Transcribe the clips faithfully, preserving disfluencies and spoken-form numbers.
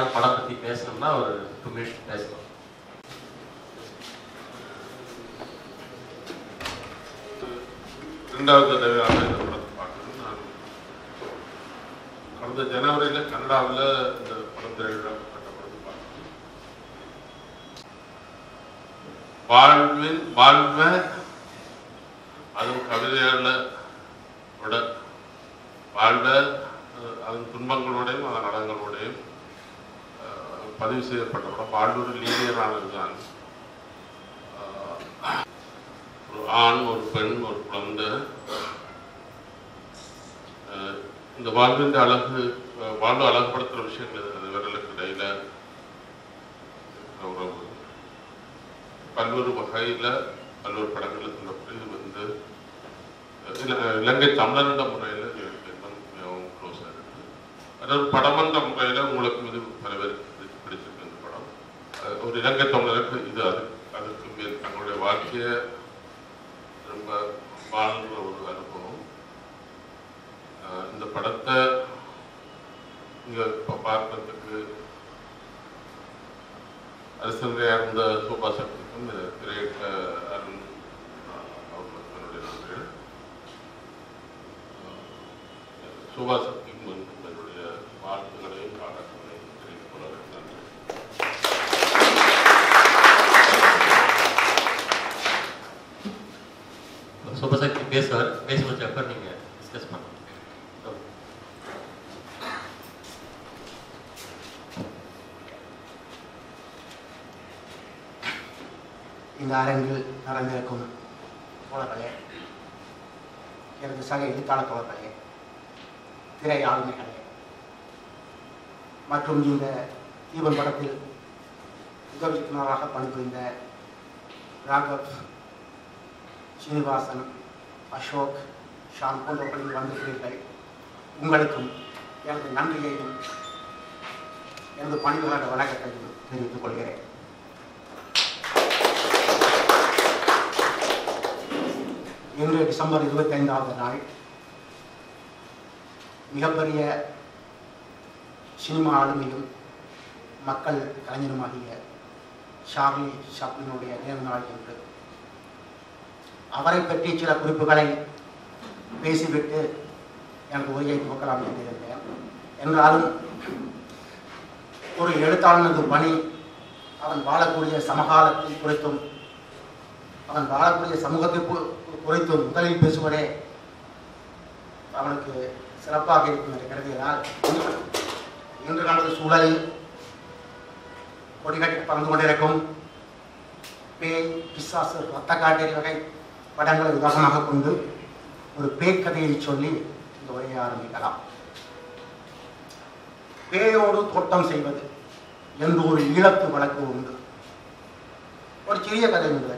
படம் பற்றி பேசணும்னா ஒரு டூ மினிட்ஸ் பேசணும். ரெண்டாவது தடவையாக இந்த படத்தை பார்க்கணும். நான் கடந்த ஜனவரியில் கனடாவில் இந்த படம் திரையிடப்பட்ட படத்தை பார்க்கணும். வாழ்வின் வாழ்வை அதுவும் கவிதைகளை விட வாழ்வை அதன் துன்பங்களோடையும் அதன் நடங்களோடையும் பதிவு செய்யப்பட்ட படம். வாழ்வு லீனியரானது தான். ஒரு ஆண், ஒரு பெண், ஒரு குழந்தை, இந்த வாழ்வின் அழகு வாழ்வு அழகுபடுத்துகிற விஷயங்கள் அது விரலுக்கு இடையில உறவு பல்வேறு வகையில் பல்வேறு படங்களுக்கு இந்த இது வந்து இலங்கை தமிழர்ன்ற முறையில் மிகவும் க்ளோஸாக இருக்குது. அதாவது படமன்ற முறையில் உங்களுக்கு இது பல பேருக்கு பிடிச்சிருக்கு. இந்த படம் ஒரு இலங்கை தமிழருக்கு இது அது அதுக்கு மேல் தங்களுடைய வாழ்க்கையை ரொம்ப வாழ்ந்த ஒரு அனுபவம். இந்த படத்தை இங்கே இப்போ பார்க்கறதுக்கு அரசங்கையாக இருந்த சோபா சக்திக்கும் திரையிட்ட அருண் அவர்களுக்கு என்னுடைய நன்றிகள். சோபா சக்திக்கும் என்னுடைய வாழ்த்துக்களையும் பாராட்டுகளையும் தெரிவித்துக் கொள்ள நன்றி. சுபசக்தி பேசுவார். பேச வச்சப்ப நீங்க டிஸ்கஸ் பண்ணலாம். இந்த அரங்கில் நடந்திருக்கும் தோழர்களே, எனது சக எழுத்தாளர் தோழர்களே, திரை ஆளுமைகளே மற்றும் இந்த தீபன் படத்தில் உதவி இயக்குநராக பணிபுரிந்த ராகவ், ஸ்ரீனிவாசன், அசோக், ஷான் போன்றவர்கள் வந்திருக்கிறீர்கள். உங்களுக்கும் எனது நன்றியையும் எனது பணிவுகளோட வணக்கத்தையும் தெரிவித்துக் கொள்கிறேன். இன்று டிசம்பர் இருபத்தி ஐந்தாவது நாள் மிகப்பெரிய சினிமா ஆளுமையும் மக்கள் கலைஞருமாகிய சார்லி சாப்ளினுடைய நினைவு நாள் என்று அவரை பற்றி சில குறிப்புகளை பேசிவிட்டு எனக்கு உரையை துவக்கலாம் என்றிருந்தேன். என்றாலும் ஒரு எழுத்தாளனது பணி அவன் வாழக்கூடிய சமகாலத்தை குறித்தும் அவன் வாழக்கூடிய சமூகத்தை குறித்தும் முதலில் பேசுவதே அவனுக்கு சிறப்பாக இருக்கும் என்று கருதினால் இன்று நமது சூழலில் கொடிகட்டி பறந்து கொண்டிருக்கும் பேய், பிசாசு, ரத்த காட்டேரி வகை படங்களை உதாரணமாக கொண்டு ஒரு பேய் கதையை சொல்லி இந்த உரையை ஆரம்பிக்கலாம். பேயோடு தோட்டம் செய்வது என்று ஒரு ஈழத்து வழக்கு உண்டு. ஒரு சிறிய கதை ஒன்று.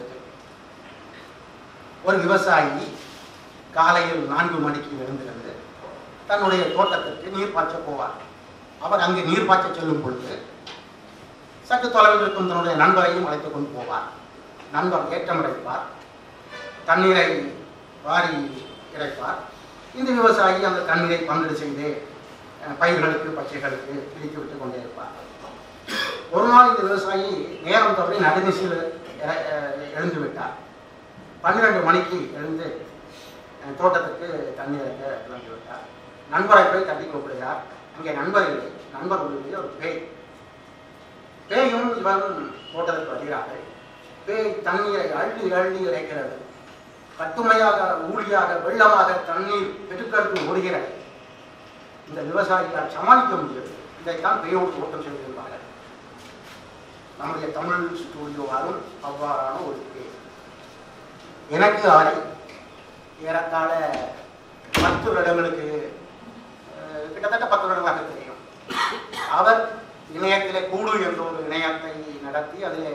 ஒரு விவசாயி காலையில் நான்கு மணிக்கு எழுந்திருந்து தன்னுடைய தோட்டத்திற்கு நீர் பாய்ச்ச போவார். அவர் அங்கு நீர் பாய்ச்ச செல்லும் பொழுது சற்று தொலைவில் இருக்கும் தன்னுடைய நண்பரையும் அழைத்துக் கொண்டு போவார். நண்பர் ஏற்றம் இறைப்பார், தண்ணீரை வாரி இறைப்பார். இந்த விவசாயி அந்த தண்ணீரை பங்கீடு செய்து பயிர்களுக்கு பச்சைகளுக்கு பிரித்து விட்டுக் கொண்டே இருப்பார். ஒரு நாள் இந்த விவசாயி நேரம் தவறி நடுநிசையில் எழுந்து விட்டார். பன்னிரண்டு மணிக்கு எழுந்து தோட்டத்துக்கு தண்ணீர் இறக்க கிளம்பி விட்டார். நண்பரை போய் தட்டி கூப்பிடுகிறார். அங்கே நண்பர் இல்லை. நண்பர் உள்ளே ஒரு பேய். பேயும் இவரும் தோட்டத்துக்கு வருகிறார்கள். பேய் தண்ணீரை அள்ளி அள்ளி இறைக்கிறது. கட்டுமையாக, ஊழியாக, வெள்ளமாக தண்ணீர் பெருக்கெடுத்து ஓடுகிறது. இந்த விவசாயியால் சமாளிக்க முடியாது. இதைத்தான் பேயோடு தோட்டம் செய்திருந்தார்கள். நம்முடைய தமிழ் ஸ்டூடியோவாலும் அவ்வாறான ஒரு பேய். எனக்கு ஆரை ஏறத்தாழ பத்து வருடங்களுக்கு கிட்டத்தட்ட பத்து வருடங்களாக தெரியும். அவர் இணையத்திலே கூடு என்ற ஒரு இணையத்தை நடத்தி அதிலே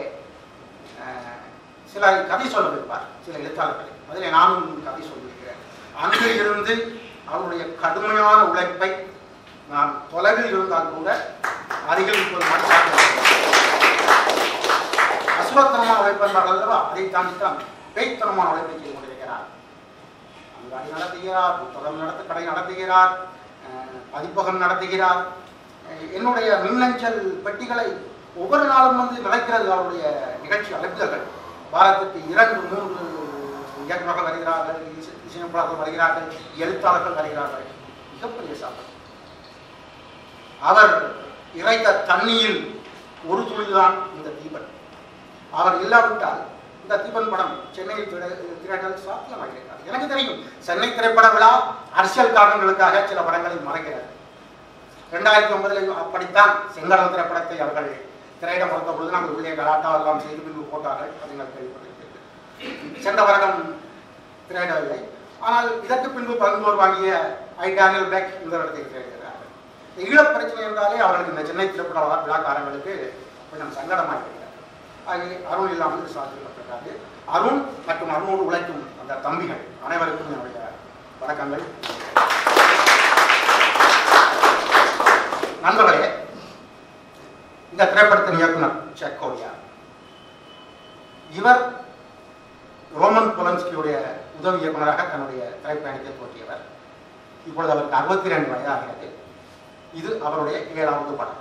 சில கதை சொல்ல வைப்பார், சில எழுத்தாளர்களை. அதில் நானும் கதை சொல்லியிருக்கிறேன். அங்கே இருந்து அவருடைய கடுமையான உழைப்பை நான் தொலைவில் இருந்தால் கூட அருகில் இப்போது அசுரத்தனமான உழைப்பென்றால் அல்லவா, அதை தாண்டித்தான் பேய்த்தனமான உழைப்பை செய்து கொண்டிருக்கிறார். அங்காடி நடத்துகிறார், புத்தகம் நடத்த கடை நடத்துகிறார், பதிப்பகம் நடத்துகிறார். என்னுடைய மின்னஞ்சல் பெட்டிகளை ஒவ்வொரு நாளும் வந்து நிலைக்கிறது அவருடைய நிகழ்ச்சி அழைப்புகள். வாரத்துக்கு இரண்டு மூன்று இயக்குநர்கள் வருகிறார்கள், இசையமைப்பாளர்கள் வருகிறார்கள், எழுத்தாளர்கள் வருகிறார்கள். மிகப்பெரிய சாதனை. அவர் இறைத்த தண்ணியில் ஒரு துளிதான் இந்த தீபன். அவர் இல்லாவிட்டால் இந்த தீபன் படம் சென்னையில் திரையிடல் சாத்தியமாகிறார். எனக்கு தெரியும், சென்னை திரைப்பட விழா அரசியல் காரணங்களுக்காக சில படங்களை மறைக்கிறார். இரண்டாயிரத்தி ஒன்பதில் அப்படித்தான் செங்கடல் திரைப்படத்தை அவர்கள் திரையிட மறுத்த பொழுது நாங்கள் உள்ளே கலாட்டா எல்லாம் செய்து பின்பு போட்டார்கள். அது நீங்கள் கேள்விப்பட்டிருக்கிறது. சென்ற வருடம் திரையிடவில்லை. ஆனால் இதற்கு பின்பு பரிந்தோர் வாங்கிய ஐ டேனியல் பேக் இந்த இடத்தை திரையிடுகிறார்கள். ஈழப் பிரச்சனை என்றாலே அவர்களுக்கு இந்த சென்னை திரைப்பட விழாக்காரங்களுக்கு கொஞ்சம் சங்கடமாக இருக்கிறார். ஆகிய அருண் இல்லாமல் சாதிக்கப்பட்டிருக்காரு. அருண் மற்றும் அருணோடு உழைக்கும் அந்த தம்பிகள் அனைவருக்கும் என்னுடைய வணக்கங்கள். நண்பர்களே, இந்த திரைப்படத்தின் இயக்குனர் செக்கோரியா. இவர் ரோமன் பொலன்ஸ்கியுடைய உதவி இயக்குநராக தன்னுடைய திரைப்பயணத்தை போற்றியவர். இப்பொழுது அவருக்கு அறுபத்தி ரெண்டு வயதாகிறது. இது அவருடைய ஏழாவது படம்.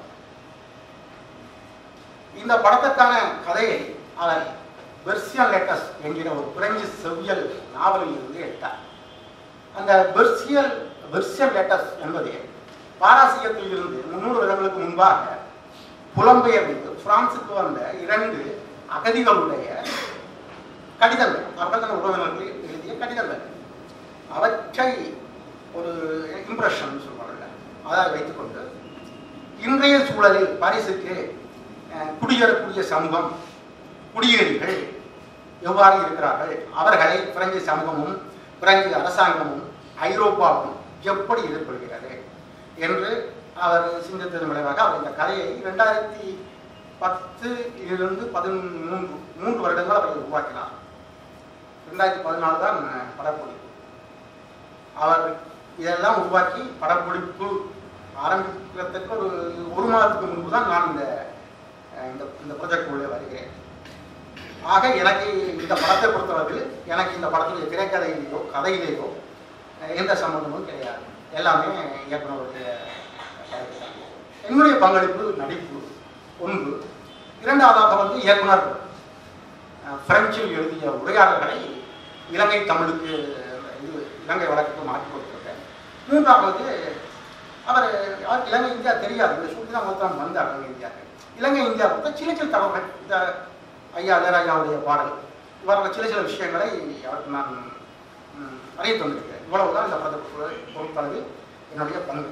இந்த படத்திற்கான கதையை அவர் பெர்சியன் லெட்டர்ஸ் என்கிற ஒரு பிரெஞ்சு செவ்வியல் நாவலில் இருந்து எடுத்தார். அந்த பெர்சியல் பெர்சியன் லெட்டர்ஸ் என்பது பாரசீகத்தில் இருந்து முன்னூறு வருடங்களுக்கு முன்பாக புலம்பெயர்ந்து பிரான்சுக்கு வந்த இரண்டு அகதிகளுடைய கடிதங்கள், அவர்கள் உறவினர்கள் எழுதிய கடிதங்கள். அவற்றை ஒரு இம்ப்ரெஷன் சொல்வார்கள், அதை வைத்துக்கொண்டு இன்றைய சூழலில் பாரிஸுக்கு குடியேறக்கூடிய சமூகம், குடியேறிகள் எவ்வாறு இருக்கிறார்கள், அவர்களை பிரெஞ்சு சமூகமும் பிரெஞ்சு அரசாங்கமும் ஐரோப்பாவும் எப்படி எதிர்கொள்கிறது என்று அவர் சிந்தித்ததன் விளைவாக அவர் இந்த கதையை இரண்டாயிரத்தி பத்து இருந்து பதிமூன்று மூன்று வருடங்கள் அவரை உருவாக்கினார். இரண்டாயிரத்தி பதினாலு தான் படப்பிடிப்பு. அவர் இதெல்லாம் உருவாக்கி படப்பிடிப்பு ஆரம்பிக்கிறதுக்கு ஒரு ஒரு மாதத்துக்கு முன்பு தான் நான் இந்த இந்த ப்ரொஜெக்ட் உள்ளே வருகிறேன். ஆக எனக்கு இந்த படத்தை பொறுத்தவரையில் எனக்கு இந்த படத்துடைய திரைக்கதையிலேயோ கதையிலேயோ எந்த சம்பந்தமும் கிடையாது. எல்லாமே இயக்குனருடைய என்னுடைய பங்களிப்பு நடிப்பு ஒன்று. இரண்டாவதாக வந்து இயக்குனர் பிரெஞ்சில் எழுதிய உரையாடல்களை இலங்கை தமிழுக்கு இது இலங்கை வழக்குக்கு மாற்றி கொடுத்துருக்கேன். மூன்றாவது அவர் அவர் இலங்கை இந்தியா தெரியாது, இந்த சூழ்நிலை மொத்தம் வந்தார் இலங்கை இந்தியாவுக்கு. இலங்கை இந்தியா பொறுத்த சில சில தகவல்கள், இந்த ஐயா இளையராஜாவுடைய பாடல், இவர்கள் சில சில விஷயங்களை அவருக்கு நான் அறிய தந்திருக்கேன். இவ்வளவுதான் இந்த படத்தை பொறுத்தளவு என்னுடைய பங்கு.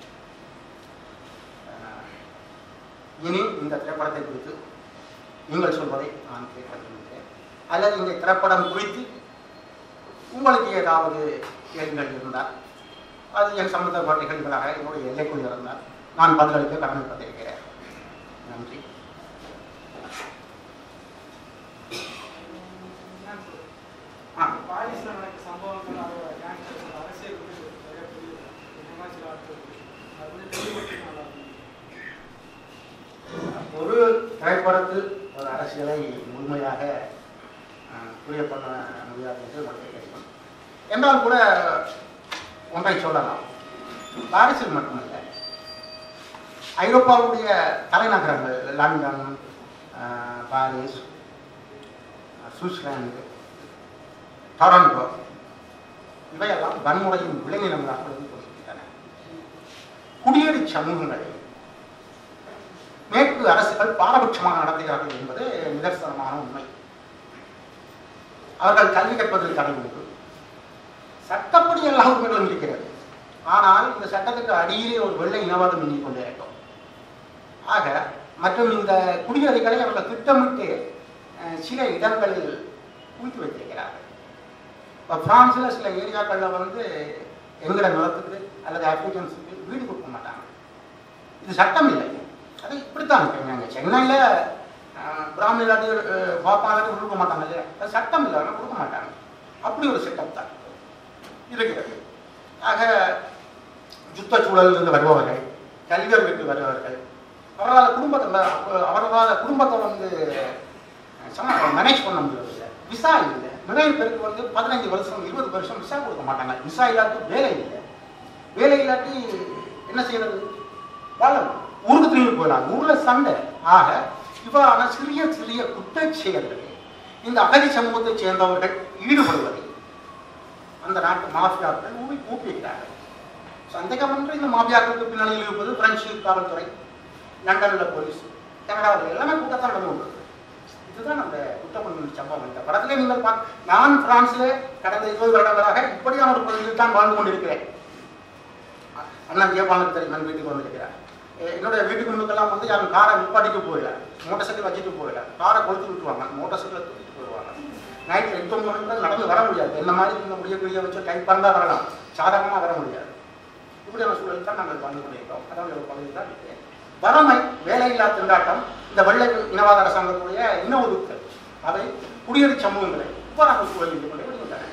இனி இந்த திரைப்படத்தை குறித்து நீங்கள் சொல்வதை நான் கேட்க விரும்புகிறேன். அல்லது இந்த திரைப்படம் குறித்து உங்களுக்கு ஏதாவது கேள்விகள் இருந்தால் அது என் சம்பந்தப்பட்ட நிகழ்வுகளாக என்னுடைய எல்லைக்குள் இருந்தால் நான் பதிலளிக்க கடமைப்பட்டிருக்கிறேன். நன்றி. ஒரு திரைப்படத்தில் ஒரு அரசியலை முழுமையாக புரிய பண்ண முடியாது என்று உங்களுக்கு தெரியும். என்றால் கூட ஒன்றை சொல்லலாம். பாரிஸில் மட்டுமல்ல, ஐரோப்பாவுடைய தலைநகரங்கள் லண்டன், பாரிஸ், சுவிட்சர்லாந்து, டொரண்டோ இவையெல்லாம் வன்முறையின் விளைநிலங்களாக இருந்து கொண்டிருக்கின்றன. குடியேறி சமூகங்களை மேற்கு அரசுகள் பாரபட்சமாக நடத்துகிறார்கள் என்பது நிதர்சனமான உண்மை. அவர்கள் கல்வி கற்பதில் தடை உண்டு. சட்டப்படி எல்லா உரிமைகளும் இருக்கிறது. ஆனால் இந்த சட்டத்துக்கு அடியிலே ஒரு வெள்ளை இனவாதம் எண்ணிக் கொண்டே இருக்கும். ஆக மற்றும் இந்த குடியேறிகளை அவர்கள் திட்டமிட்டு சில இடங்களில் குவித்து வைத்திருக்கிறார்கள். இப்போ பிரான்ஸில் சில ஏரியாக்களில் வந்து எங்கட நிலத்துக்கு அல்லது ஆப்பிரிக்கன்ஸுக்கு வீடு கொடுக்க மாட்டாங்க. இது சட்டம் இல்லை. அது இப்படித்தான் இருக்காங்க. சென்னையில் பிராமண இல்லாட்டி பாப்பா இல்லாட்டி கொடுக்க மாட்டாங்க இல்லையா? அது சட்டம் இல்லை, ஆனால் கொடுக்க மாட்டாங்க. அப்படி ஒரு செட்டப் தான் இருக்கிறது. ஆக யுத்த சூழலிலிருந்து வருபவர்கள், கல்வியர் வீட்டு வருபவர்கள், அவர்களால் குடும்பத்தை அவர்களால் குடும்பத்தை வந்து மேனேஜ் பண்ண முடியவில்லை. விசா இல்லை. நிறைய பேருக்கு வந்து பதினைஞ்சு வருஷம் இருபது வருஷம் விசா கொடுக்க மாட்டாங்க. விசா இல்லாட்டி வேலை இல்லை. வேலை இல்லாட்டி என்ன செய்யறது? வாழணும். ஊருக்கு திரும்பி போயிடலாம். ஊர்ல சண்டை. ஆக இவ்வாறான சிறிய சிறிய குற்ற செயல்களில் இந்த அகதி சமூகத்தை சேர்ந்தவர்கள் ஈடுபடுவதை அந்த நாட்டு மாஃபியாக்கள் ஊவி ஊக்குவிக்கிறார்கள். சந்தேகமற்ற இந்த மாஃபியாக்களுக்கு பின்னணியில் இருப்பது பிரெஞ்சு காவல்துறை, லண்டன்ல போலீஸ், கனடாவில் எல்லாமே கூட்டத்தான் நடந்து கொண்டது. இதுதான் அந்த குற்றப்பணி சம்பவம். இந்த படத்திலே நீங்கள் பார்க்க, நான் பிரான்ஸ்ல கடந்த இருபது வருடங்களாக இப்படியான ஒரு பகுதியில் தான் வாழ்ந்து கொண்டிருக்கிறேன். அண்ணன் ஏபானுக்கு தெரியும், நான் வீட்டுக்கு வந்திருக்கிறேன். என்னுடைய வீட்டுக்கு முன்னுக்கெல்லாம் வந்து யாரும் காரை நிப்பாட்டிக்கு போயிடல, மோட்டர் சைக்கிள் வச்சுட்டு போயிடல, காரை கொளுத்து விட்டுருவாங்க, மோட்டர் சைக்கிளை தூக்கிட்டு போயிடுவாங்க. நைட்டில் எட்டு ஒன்பது மணிக்கு நடந்து வர முடியாது. என்ன மாதிரி இந்த முடியக்கூடிய வச்சு கை பறந்தா வரலாம், சாதகமாக வர முடியாது. இப்படியான சூழல் தான் நாங்கள் வாழ்ந்து கொண்டிருக்கிறோம். அதாவது ஒரு பகுதியில் தான் இருக்கு. வறுமை, வேலையில்லா திண்டாட்டம், இந்த வெள்ளை இனவாத அரசாங்கத்துடைய இன ஒதுக்கல், அவை குடியேறி சமூகங்களை இவ்வாறான சூழல் இது கொண்டு வருகின்றன.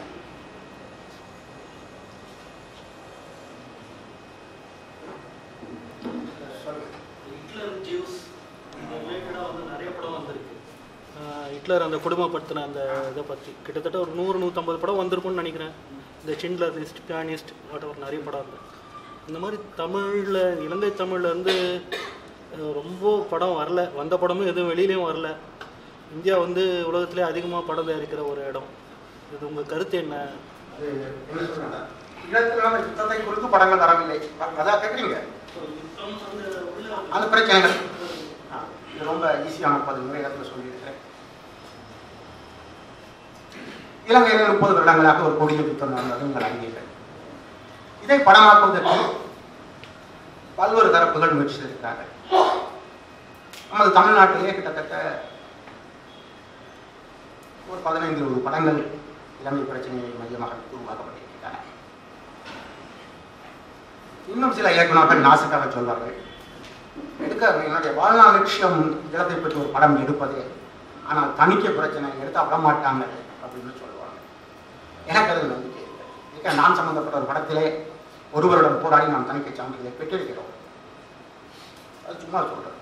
ஹிட்லர் அந்த குடும்பப்படுத்தின அந்த இதை பற்றி கிட்டத்தட்ட ஒரு நூறு நூற்றம்பது படம் வந்திருக்கும்னு நினைக்கிறேன். இந்த Schindler List, Pianist, whatever நிறைய படம் இருக்குது. இந்த மாதிரி தமிழில், இலங்கை தமிழில் வந்து ரொம்ப படம் வரல. வந்த படமும் எதுவும் வெளியிலையும் வரல. இந்தியா வந்து உலகத்திலே அதிகமாக படம் தயாரிக்கிற ஒரு இடம். இது உங்கள் கருத்து என்ன? யுத்தத்தை குறித்து படங்கள் வரவில்லை, அதான் கேட்குறீங்க. அந்த பிரச்சனைகள் ரொம்ப ஈஸியான பதில் நிறைய இடத்துல சொல்லியிருக்கிறேன். இலங்கையில் முப்பது வருடங்களாக ஒரு கொடிய யுத்தம் நடந்தது நீங்கள் அறிவீர்கள். இதை படமாக்குவதற்கு பல்வேறு தரப்புகள் முயற்சி செய்திருக்கிறார்கள். நமது தமிழ்நாட்டிலே கிட்டத்தட்ட ஒரு பதினைந்து இருபது படங்கள் இலங்கை பிரச்சனையை மையமாக உருவாக்கப்பட்டிருக்கின்றன. இன்னும் சில இயக்குநர்கள் நாசுக்காக சொல்வார்கள், எடுக்க என்னுடைய வாழ்நாள் லட்சியம் இடத்தை பற்றி ஒரு படம் எடுப்பதே, ஆனால் தணிக்கை பிரச்சனை எடுத்து விட மாட்டாங்க அப்படின்னு சொல்லுவாங்க. எனக்கு அதில் நம்பிக்கை இல்லை. நான் சம்பந்தப்பட்ட ஒரு படத்திலே ஒருவரிடம் போராடி நாம் தணிக்கை சான்றிதழை பெற்றிருக்கிறோம். அது சும்மா சொல்றேன்.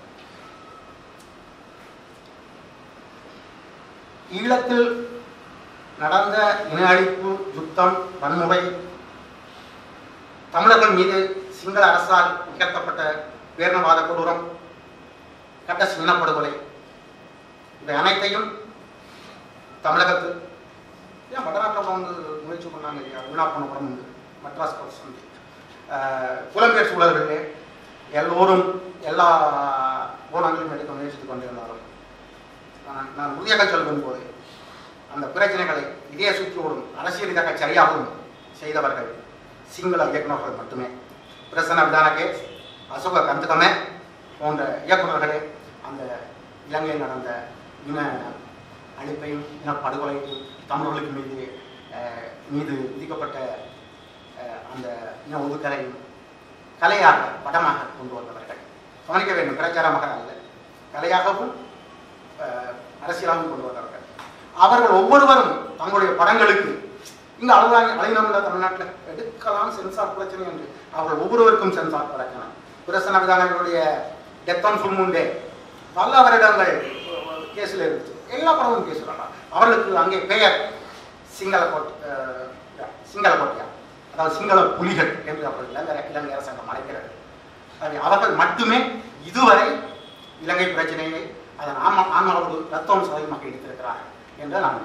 ஈழத்தில் நடந்த இன அழிப்பு, யுத்தம், வன்முறை, தமிழர்கள் மீது சிங்கள அரசால் நிகழ்த்தப்பட்ட பேரணவாத கொடூரம், கட்டசி இனப்படுகொலை, இவை அனைத்தையும் தமிழகத்தில் ஏன் வடநாட்டில் வந்து முயற்சி பண்ணாங்க இல்லையா? உள்நாட்டு படம் உண்டு, மெட்ராஸ் கோர்ஸ் வந்து புலம்பெயர் சூழல்களிலே எல்லோரும் எல்லா கோணங்களையும் எடுக்க முயற்சித்து கொண்டிருந்தாலும் நான் உறுதியாக சொல்லும் போது அந்த பிரச்சனைகளை இதே சுற்றியோடும் அரசியல் ரீதியாக சரியாகவும் செய்தவர்கள் சிங்கள இயக்குநர்கள் மட்டுமே. பிரசன்ன விதானகே, அசோக கந்துகமே போன்ற இயக்குநர்களே அந்த இலங்கையில் நடந்த இன அழிப்பையும் இனப்படுகொலையும் தமிழர்களுக்கு மீது மீது விதிக்கப்பட்ட அந்த இன ஒதுக்கலையும் கலையாக படமாக கொண்டு வந்தவர்கள். கவனிக்க வேண்டும், பிரச்சாரமாக அல்ல, கலையாகவும் அரசியலாகவும் கொண்டு வந்தவர்கள். அவர்கள் ஒவ்வொருவரும் தங்களுடைய படங்களுக்கு இங்கே அழுதாங்க அழைநமில்ல தமிழ்நாட்டில் எடுக்கலாம் சென்சார் பிரச்சனை என்று அவர்கள் ஒவ்வொருவருக்கும் சென்சார் பிரச்சனை. பிரசன்ன விதானங்களுடைய death on full moon day பல வருடங்கள் கேஸில் இருந்துச்சு. எல்லா படமும் கேசுறாங்க. அவர்களுக்கு அங்கே பெயர் சிங்கள கோட் சிங்கள கோட்டையா, அதாவது சிங்கள புலிகள் என்று அவர்கள் இலங்கை இலங்கை அரசாங்கம் அழைக்கிறது. அவர்கள் மட்டுமே இதுவரை இலங்கை பிரச்சனையை அதன் ஆன்மா ஆன்மாவோடு ரத்தம் சதவீதமாக எடுத்திருக்கிறார்கள் என்று நான்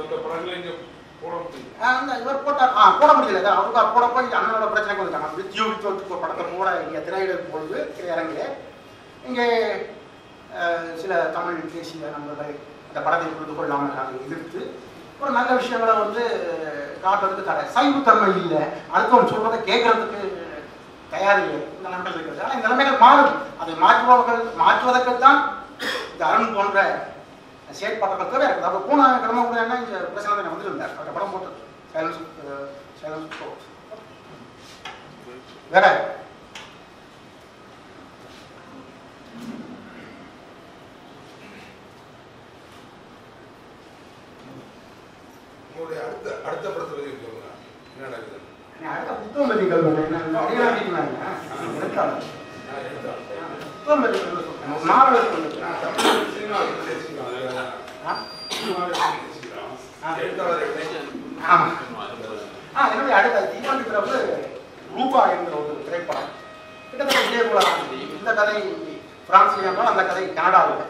இவர் போட்டார். ஆ போட முடியல, அவருக்கா போட போய் அண்ணனோட பிரச்சனைக்கு வந்துட்டாங்க. அப்படி ஜியோவிக்கு படத்தை போட இங்கே திரையிடல் பொழுது திரையரங்கிலே இங்கே சில தமிழ் தேசிய நண்பர்கள் அந்த படத்தை புரிந்து கொள்ளாமல் அதை எதிர்த்து ஒரு நல்ல விஷயங்களை வந்து காட்டுறதுக்கு தடை, சைவத்தன்மை இல்லை, அடுத்தவன் சொல்வதை கேட்கறதுக்கு தயார் இல்லை, இந்த நண்பர்கள் இருக்கிறது. ஆனால் இந்த நிலைமைகள் மாறும். அதை மாற்றுபவர்கள் மாற்றுவதற்குத்தான் இந்த அருண் போன்ற செயற்பாடுகள் தேவை இருக்குது. அப்போ போன கிழமை கூட என்ன இந்த பிரச்சனை வந்துருந்தார், அந்த படம் போட்டது சைலன்ஸ் சைலன்ஸ் வேற அடுத்த அடுத்த படத்தை பற்றி சொல்லுங்க. என்ன நடக்குது? அடுத்த புத்தகம் பற்றி சொல்லுங்க. என்னுடைய அடுத்த தீபாவளி பிறகு ரூபா என்ற ஒரு திரைப்படம் கிட்டத்தட்ட இதே போல இந்த கதை பிரான்ஸ்ல என்றால் அந்த கதை கனடாவில்.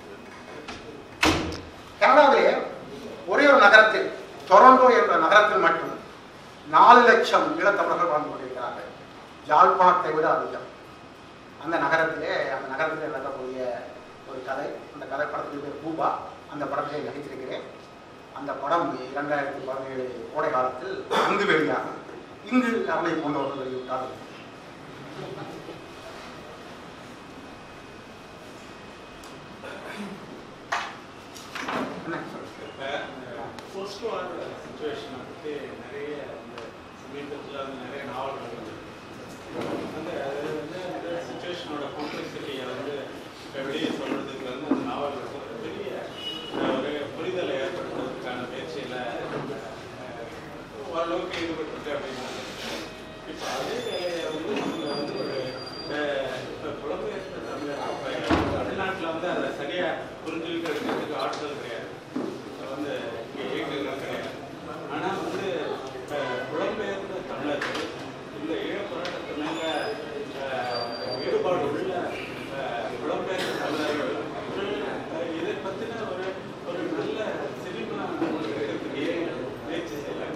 கனடாவிலே ஒரே ஒரு நகரத்தில், டொரண்டோ என்ற நகரத்தில் மட்டும் நாலு லட்சம் ஈழத்தமிழர்கள் வாழ்ந்து கொண்டிருக்கிறார்கள். யாழ்ப்பாணத்தை விட அதிகம். அந்த நகரத்திலே அந்த நகரத்திலே நடக்கக்கூடிய ஒரு கதை. அந்த கதை படத்துக்கு பேர் பூபா. அந்த படத்திலே நடித்திருக்கிறேன். அந்த படம் இரண்டாயிரத்தி பதினேழு கோடை காலத்தில் அங்கு வெளியாகும். இங்கு அவளை போன்றவர்கள் வெளியிட்டார்கள். போஸ்ட் வார் சிச்சுவேஷனை பற்றி நிறைய அந்த சமீபத்தில் வந்து நிறைய நாவல்கள் அந்த அது வந்து அந்த சுச்சுவேஷனோட காம்ப்ளெக்சிட்டியை வந்து வெளியே சொல்கிறதுக்கு வந்து அந்த நாவல்கள் ஒரு பெரிய ஒரு புரிதலை ஏற்படுத்துவதற்கான முயற்சியில் ஓரளவுக்கு ஈடுபட்டு அப்படின்னு இப்போ அதே வேலையை வந்து நம்ம வந்து ஒரு இப்போ புலம்பெயர்ந்த தமிழர் தமிழ்நாட்டில் வந்து அதை சரியாக புரிஞ்சுக்கிறதுக்கு ஆட்கள் கிடையாது. வந்து இயக்கங்கள் கிடையாது. ஆனால் வந்து புலம்பெயர்ந்த தமிழர்கள் இந்த ஈழப்போராட்டத்து மேலே ஈடுபாடு உள்ள புலம்பெயர்ந்த தமிழர்கள் இதை பற்றின ஒரு ஒரு நல்ல சினிமா எடுக்கிறதுக்கு முயற்சி செய்யலாம்.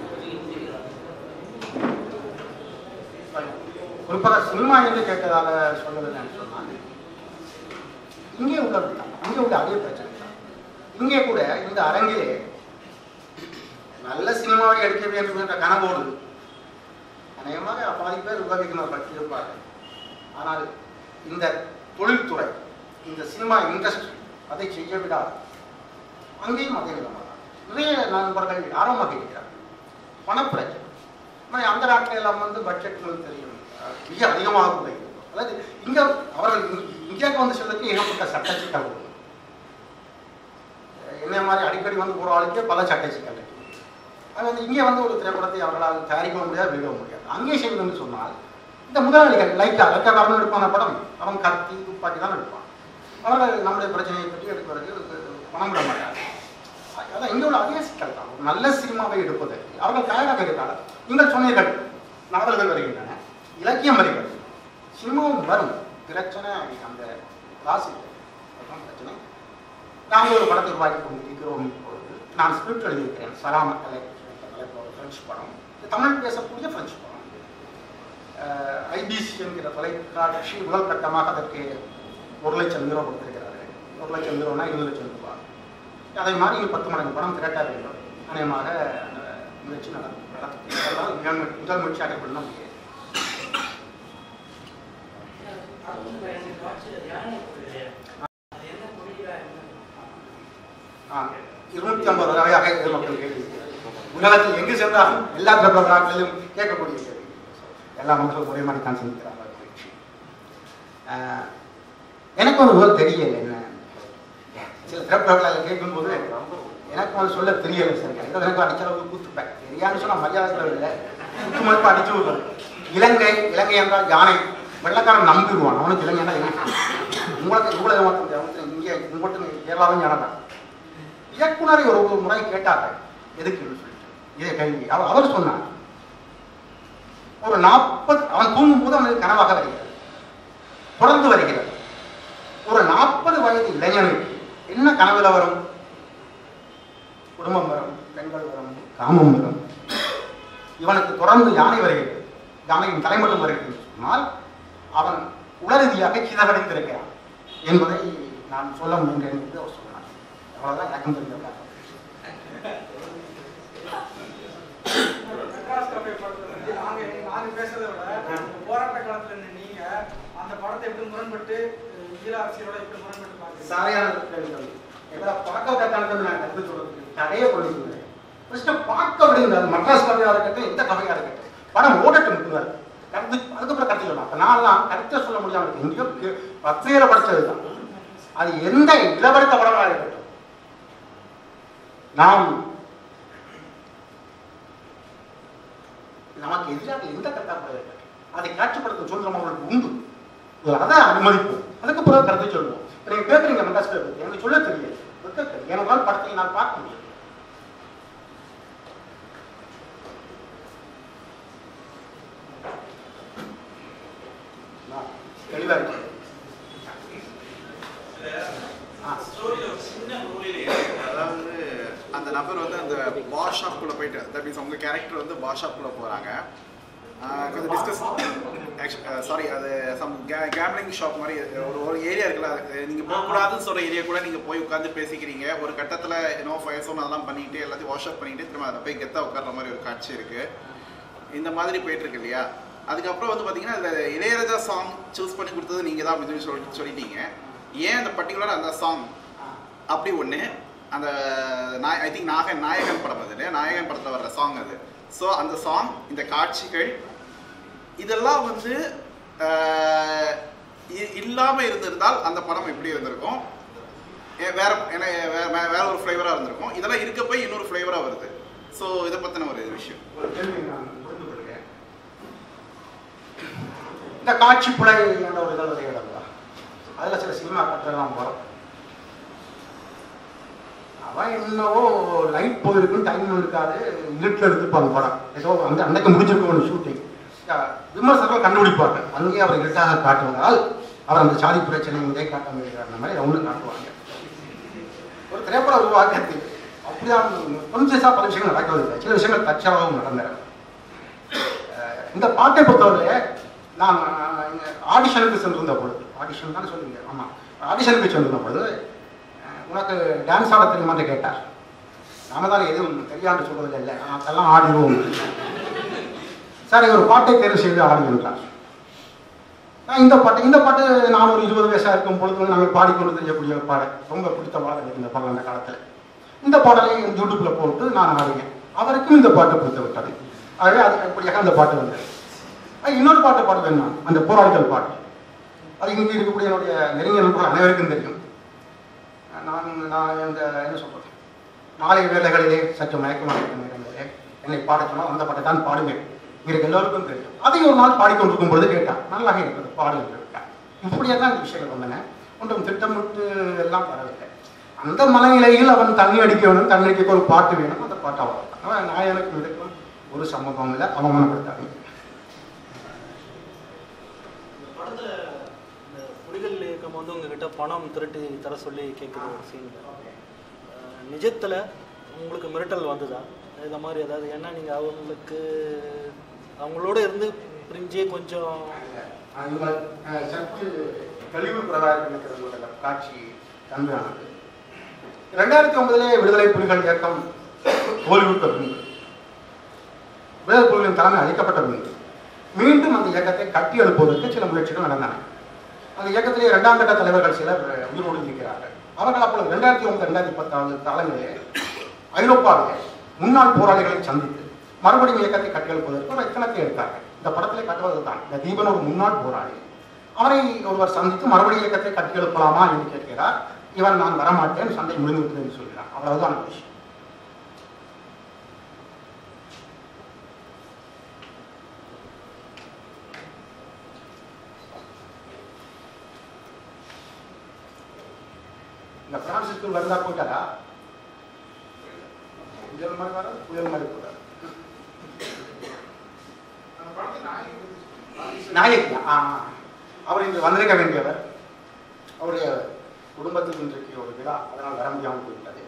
குறிப்பாக சினிமா என்று கேட்டதாக சொல்லுவது சொன்னாங்க. இங்கே உள்ளது தான், இங்கே உள்ள அதே பிரச்சனை தான். இங்கே கூட இந்த அரங்கிலே நல்ல சினிமாவை எடுக்க வேண்டும் என்ற கனவோடு அநேகமாக பாதி பேர் உபயோகிக்கிறவர்கள் இருப்பார்கள். ஆனால் இந்த தொழில்துறை, இந்த சினிமா இண்டஸ்ட்ரி அதை செய்ய விடாது. அங்கேயும் அதே விதமாக நிறைய நண்பர்கள் ஆர்வமாக இருக்கிறார்கள். பணப்பிரச்சனை அந்த நாட்டில் எல்லாம் வந்து பட்ஜெட்டுகள் தெரியும், மிக அதிகமாக கூட இருக்கும். அதாவது இங்க அவர்கள் இந்தியாவுக்கு வந்து செல்வதற்கு ஏகப்பட்ட சட்ட சிக்கல் உண்டு. என்ன மாதிரி அடிக்கடி வந்து ஒரு ஆளுக்கே பல சட்ட சிக்கல் இருக்கு. அது வந்து இங்கே வந்து ஒரு திரைப்படத்தை அவர்களால் தயாரிக்க முடியாது, வெளியிட முடியாது. அங்கே செய்வது சொன்னால் இந்த முதலாளிகள் லைட்டா லைட்டாக்காரன் எடுப்பான படம், அவன் கத்தி துப்பாக்கி தான் எடுப்பான். அவர்கள் நம்முடைய பிரச்சனையை பற்றி எடுப்பதற்கு பணம் விட மாட்டார்கள். அதான் இங்கே உள்ள அதே சிக்கல் தான். ஒரு நல்ல சினிமாவை எடுப்பதற்கு அவர்கள் தயாராக இருக்கிறார்கள். நீங்கள் சொன்னீர்கள் நாவல்கள் வருகின்றன, இலக்கியம் வருகிறது, சினிமாவும் வரும். பிரச்சனை அந்த ராசி பிரச்சனை. நாங்கள் ஒரு படத்தை உருவாக்கி கொண்டிருக்கிறோம். இப்பொழுது நான் ஸ்கிரிப்ட் எழுதியிருக்கிறேன். சலாம் கலை பிரெஞ்சு படம், தமிழ் பேசக்கூடிய பிரெஞ்சு படம். ஐபிசி என்கிற தொலைக்காட்சி முதல் கட்டமாக அதற்கு ஒரு லட்சம் யூரோ கொடுத்திருக்கிறார்கள். ஒரு லட்சம் யூரோனா இருபது லட்சம் ரூபாய். அதை மாதிரி இங்கே பத்து மடங்கு படம் திரட்ட வேண்டும். அநேகமாக அந்த முயற்சி நடக்கும். முதல் முயற்சியாக பண்ண முடியாது. இருநூத்தி ஐம்பது வகையாக மக்கள் கேள்வி உலகத்தில் எங்கு சென்றாலும் எல்லா பிரபலங்களிலும் கேட்கக்கூடிய கேள்வி. எல்லா மக்களும் ஒரே மாதிரி தான் சிந்திக்கிறார்கள். எனக்கு ஒரு முதல் தெரியல என்ன சில திரைப்படங்களை கேட்கும்போது எனக்கு வந்து சொல்ல தெரியலை சார். எனக்கு அடிச்சளவுக்கு கூத்துப்பேன். தெரியாதுன்னு சொன்னால் மரியாதை இல்லை, குத்து மதிப்பு அடிச்சு விடுறது. இலங்கை இலங்கை என்றால் யானை. வெள்ளக்காரன் நம்பிடுவான், அவனுக்கு இலங்கைன்னா உங்களுக்கு இவ்வளவு மட்டும் இங்கே மட்டும் கேரளாவும் யானை தான். இயக்குனரை ஒரு ஒரு முறை கேட்டார்கள் எதுக்கு சொல்லிட்டு இதே கேள்வி. அவர் அவர் சொன்னார், ஒரு நாற்பது அவன் தூங்கும் போது அவனுக்கு கனவாக வருகிறது, தொடர்ந்து வருகிறது. ஒரு நாற்பது வயது இளைஞனுக்கு என்ன கனவுல வரும்? குடும்பம் வரும், பெண்கள் வரும், காமம் வரும். இவனுக்கு தொடர்ந்து யானை வருகிறது, யானையின் தலைமட்டம் வருகிறது சொன்னால் அவன் உளரீதியாக சிதறடைந்திருக்கிறான் என்பதை நான் சொல்ல முயன்றேன் என்று அவர் சொன்னார். அவ்வளவுதான் எனக்கும் தெரிஞ்சவர்கள். நாங்கள் பேசுறதை விட போராட்ட காலத்துல இருந்து நீங்க அந்த படத்தை எப்படி முரண்பட்டு ஈழ அரசியலோட எப்படி முரண்பட்டு பாருங்க. சாரையான எங்களை பார்க்க கட்டானது நான் கருத்து சொல்றதுக்கு தடையே பண்ணிக்கிறேன். ஃபர்ஸ்ட் பார்க்க விடுங்க. மட்ராஸ் கவியாக இருக்கட்டும், எந்த கவியாக இருக்கட்டும், படம் ஓடட்டும் முட்டுவார் கருத்து. அதுக்கப்புறம் கருத்து சொல்லலாம். அப்ப நான்லாம் கருத்தை சொல்ல முடியாமல் எங்கேயோ பத்திரிகையில படிச்சது தான். அது எந்த இளவரத்த படமாக இருக்கட்டும், நாம் நமக்கு எதிராக எந்த கட்டாப்பட இருக்கட்டும் அதை காட்சிப்படுத்தும் சுதந்திரம் அவர்களுக்கு உண்டு. அதை அனுமதிப்போம். அதுக்கு பிறகு கருத்தை சொல்லுவோம். நீங்க கேட்குறீங்க மெட்ராஸ் பேப்பர், எனக்கு சொல்ல தெரியாது. எனக்கால் படத்தை நான் பார்க்க முடியும். தெளிவா இருக்கு. அந்த நபர் வந்து அந்த பார் ஷாப்குள்ளே போயிட்டு, தட் மீன்ஸ் அவங்க கேரக்டர் வந்து பார் ஷாப்குள்ளே போகிறாங்க. கொஞ்சம் டிஸ்கஸ் சாரி அது சம் கே கேம்லிங் ஷாப் மாதிரி ஒரு ஒரு ஏரியா இருக்குல்ல, நீங்கள் போகக்கூடாதுன்னு சொல்கிற ஏரியா கூட நீங்கள் போய் உட்காந்து பேசிக்கிறீங்க. ஒரு கட்டத்தில் இன்னோ ஃபயர் சோன் அதெல்லாம் பண்ணிக்கிட்டு எல்லாத்தையும் வாஷ் அப் பண்ணிக்கிட்டு திரும்ப அதில் போய் கெத்தாக உட்கார்ற மாதிரி ஒரு காட்சி இருக்குது. இந்த மாதிரி போயிட்டுருக்கு இல்லையா? அதுக்கப்புறம் வந்து பார்த்தீங்கன்னா அதில் இளையராஜா சாங் சூஸ் பண்ணி கொடுத்தது நீங்கள் தான் அப்படின்னு சொல்லி சொல்லிட்டீங்க. ஏன் அந்த பர்டிகுலர் அந்த சாங் அப்படி ஒன்று அந்த நாய் ஐ திங்க் நாகன் நாயகன் படம் அது இல்லையா, நாயகன் படத்தில் வர்ற சாங் அது. ஸோ அந்த சாங், இந்த காட்சிகள் இதெல்லாம் வந்து இல்லாமல் இருந்திருந்தால் அந்த படம் எப்படி இருந்திருக்கும், வேற ஏன்னா வேற ஒரு ஃப்ளேவராக இருந்திருக்கும். இதெல்லாம் இருக்க போய் இன்னொரு ஃப்ளேவராக வருது. ஸோ இதை பற்றின ஒரு விஷயம். இந்த காட்சி புலை என்ற ஒரு இதழ் வெளியிடலாம், அதில் சில சினிமா கட்டெல்லாம் வரும். அவன் என்னவோ லைட் போயிருக்குன்னு டைம் இருக்காது, இருட்டில் எடுத்துப்பாங்க படம். ஏதோ அந்த அன்னைக்கு முடிஞ்சிருக்கும் ஒரு ஷூட்டிங். விமர்சகர்கள் கண்டுபிடிப்பாங்க, அங்கேயே அவர் இருட்டாக காட்டுவதால் அவர் அந்த சாதி பிரச்சனை இதே காட்ட முடியாத மாதிரி ஒன்று காட்டுவாங்க. ஒரு திரைப்பட உருவாக்கத்தில் அப்படிதான் கொஞ்சம் பல விஷயங்கள் நடக்கவில்லை, சில விஷயங்கள் தற்செயலாகவும் நடந்தன. இந்த பாட்டை பொறுத்தவரை நான் ஆடிஷனுக்கு சென்றிருந்த பொழுது, ஆடிஷன் தான் சொல்லுவீங்க, ஆமாம், ஆடிஷனுக்கு சென்றிருந்த பொழுது உனக்கு டான்ஸ் ஆட தெரியுமான்னு கேட்டார். நாம தான் எதுவும் தெரியாண்டு சொல்றதில்லை, இல்லை அதெல்லாம் ஆடிடுவோம். சார் ஒரு பாட்டை தேர்வு செய்து ஆடி என்றார். இந்த பாட்டு இந்த பாட்டு நான் ஒரு இருபது வயசாக இருக்கும் பொழுது நாங்கள் பாடிக்கொண்டு தெரியக்கூடிய பாடல், ரொம்ப பிடித்த பாடல் இந்த பாடல். அந்த காலத்தில் இந்த பாடலை யூடியூப்பில் போட்டு நான் ஆடினேன். அவருக்கும் இந்த பாட்டு பிடித்து விட்டது. ஆகவே அது அப்படியாக அந்த பாட்டு வந்தது. இன்னொரு பாட்டு பாடுவேன் நான், அந்த போராளிகள் பாட்டு. அது இங்கே இருக்கக்கூடிய என்னுடைய நெருங்கிய நண்பர்கள் அனைவருக்கும் தெரியும். நான் நான் இந்த என்ன சொல்றது, மாலை வேலைகளிலே சற்று மயக்கமாக இருக்கும் நேரங்களிலே என்னை பாட சொன்னால் அந்த பாட்டை தான் பாடுவேன். இவருக்கு எல்லோருக்கும் தெரியும். அதை ஒரு நாள் பாடிக்கொண்டிருக்கும் பொழுது கேட்டான், நல்லாக இருக்கிறது பாடு என்று விட்டான். இப்படியே தான் இந்த விஷயங்கள் வந்தன. ஒன்றும் திட்டமிட்டு எல்லாம் வரவில்லை. அந்த மனநிலையில் அவன் தண்ணி அடிக்க வேணும், தண்ணி அடிக்க ஒரு பாட்டு வேணும், அந்த பாட்டு அவன் அவன் நான் எனக்கு இதுக்கும் ஒரு சம்பவம் இல்லை, அவமானப்படுத்தாங்க. புலிகள் இயக்கம் வந்து உங்ககிட்ட பணம் திரட்டி தர சொல்லி கேட்குற ஒரு சீனில் நிஜத்தில் உங்களுக்கு மிரட்டல் வந்ததா இந்த மாதிரி ஏதாவது? ஏன்னா நீங்கள் அவங்களுக்கு அவங்களோட இருந்து பிரிஞ்சே கொஞ்சம் சற்று தெளிவு பிரகாரம் காட்சி தன்மையானது. ரெண்டாயிரத்தி ஒன்பதிலே விடுதலை புலிகள் இயக்கம் தோல்வியுற்ற பின்பு, விடுதலை புலிகளின் தலைமை அளிக்கப்பட்ட பின்பு மீண்டும் அந்த இயக்கத்தை கட்டி எழுப்புவதற்கு சில முயற்சிகள் நடந்தன. அந்த இயக்கத்திலே இரண்டாம் கட்ட தலைவர்கள் சிலர் உயிரோடு இருக்கிறார்கள். அவர்கள் அப்பொழுது இரண்டாயிரத்தி ஒன்பது ரெண்டாயிரத்தி பத்தாவது காலங்களிலே ஐரோப்பாவிலே முன்னாள் போராளிகளை சந்தித்து மறுபடியும் இயக்கத்தை கட்டியெழுப்பதற்கு ஒரு எத்தனத்தை எடுத்தார்கள். இந்த படத்திலே கட்டுவது தான். இந்த தீபன் ஒரு முன்னாள் போராளி, அவரை ஒருவர் சந்தித்து மறுபடியும் இயக்கத்தை கட்டியெழுப்பலாமா என்று கேட்கிறார். இவன் நான் வரமாட்டேன், சண்டை முடிந்து விட்டது என்று சொல்கிறான். அவ்வளவுதான் விஷயம். இந்த பிரான்சிஸ்க்கு வந்தா போயிட்டாரா? புயல் மாதிரி வர புயல் மாதிரி போறாரு. நாயகி அவர் இன்று வந்திருக்க வேண்டியவர். அவருடைய குடும்பத்துக்கு இன்றைக்கு ஒரு விழா, அதனால் வர முடியாமல் போய்விட்டது.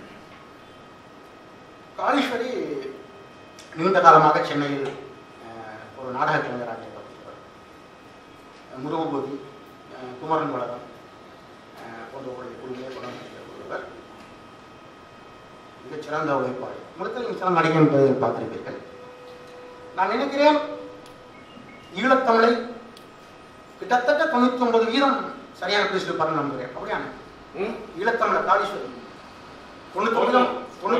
காளீஸ்வரி நீண்ட காலமாக சென்னையில் ஒரு நாடக கலைஞராக இருந்தவர். முருகபூதி, குமரன் வளரம் போன்ற குழுவிலே ஒருவர். மிகச்சிறந்த உழைப்பாளர். முதலில் மிச்சம் நடிகை என்பதை பார்த்திருப்பீர்கள். நான் நினைக்கிறேன் ஈழத்தமிழை கிட்டத்தட்ட தொண்ணூத்தி ஒன்பது வீதம் சரியாக பேசியிருப்பாருன்னு நம்புகிறேன். அப்படியான ஈழத்தமிழ காளீஸ்வரி தொண்ணூத்தி ஒன்பது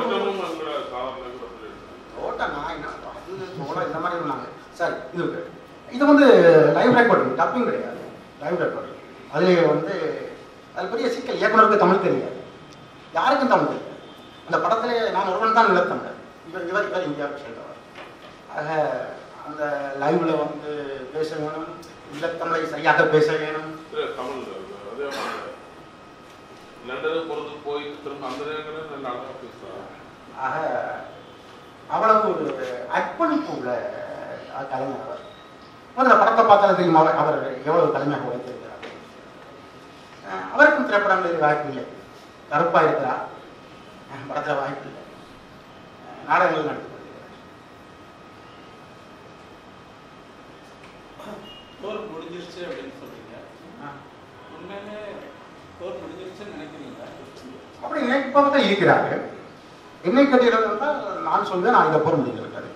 ஓட்ட நான் இந்த மாதிரி இருந்தாங்க. சரி, இது இது வந்து லைவ் ரெக்கார்டிங், டப்பிங் கிடையாது, லைவ் ரெக்கார்டிங். அதுலேயே வந்து அது பெரிய சிக்கல். இயக்குனருக்கு தமிழ் தெரியாது, யாருக்கும் தமிழ் தெரியாது. அந்த படத்திலே நான் ஒருவன் தான் ஈழத்தமிழர், இவர் இவர் இவர் இந்தியாவுக்கு சேர்ந்தவர். ஆக அந்த லைவ்ல வந்து பேச வேணும், ஈழத்தமிழை சரியாக பேச வேணும். ஆக அவ்வளவு ஒரு அர்ப்பணிப்பு உள்ள கலைஞர் அவர். அந்த படத்தை பார்த்தாலும் தெரியும் அவர் அவர் எவ்வளவு கலைஞராக உழைத்திருக்கிறார். அவருக்கும் திரைப்படங்களில் வாய்ப்பு இல்லை. கருப்பா இருக்கிறார், படத்தில் வாய்ப்பு இல்லை. நாடகங்கள் நடத்தி போர் முடிஞ்சிருச்சு அப்படின்னு சொல்றீங்க. உண்மையிலே போர் முடிஞ்சிருச்சுன்னு நினைக்கிறீங்களா? அப்படி நினைப்பவர்கள் இருக்கிறார்கள். என்னை கட்டியது என்றால் நான் சொல்வேன் நான் இதை போர் முடிந்திருக்காரு.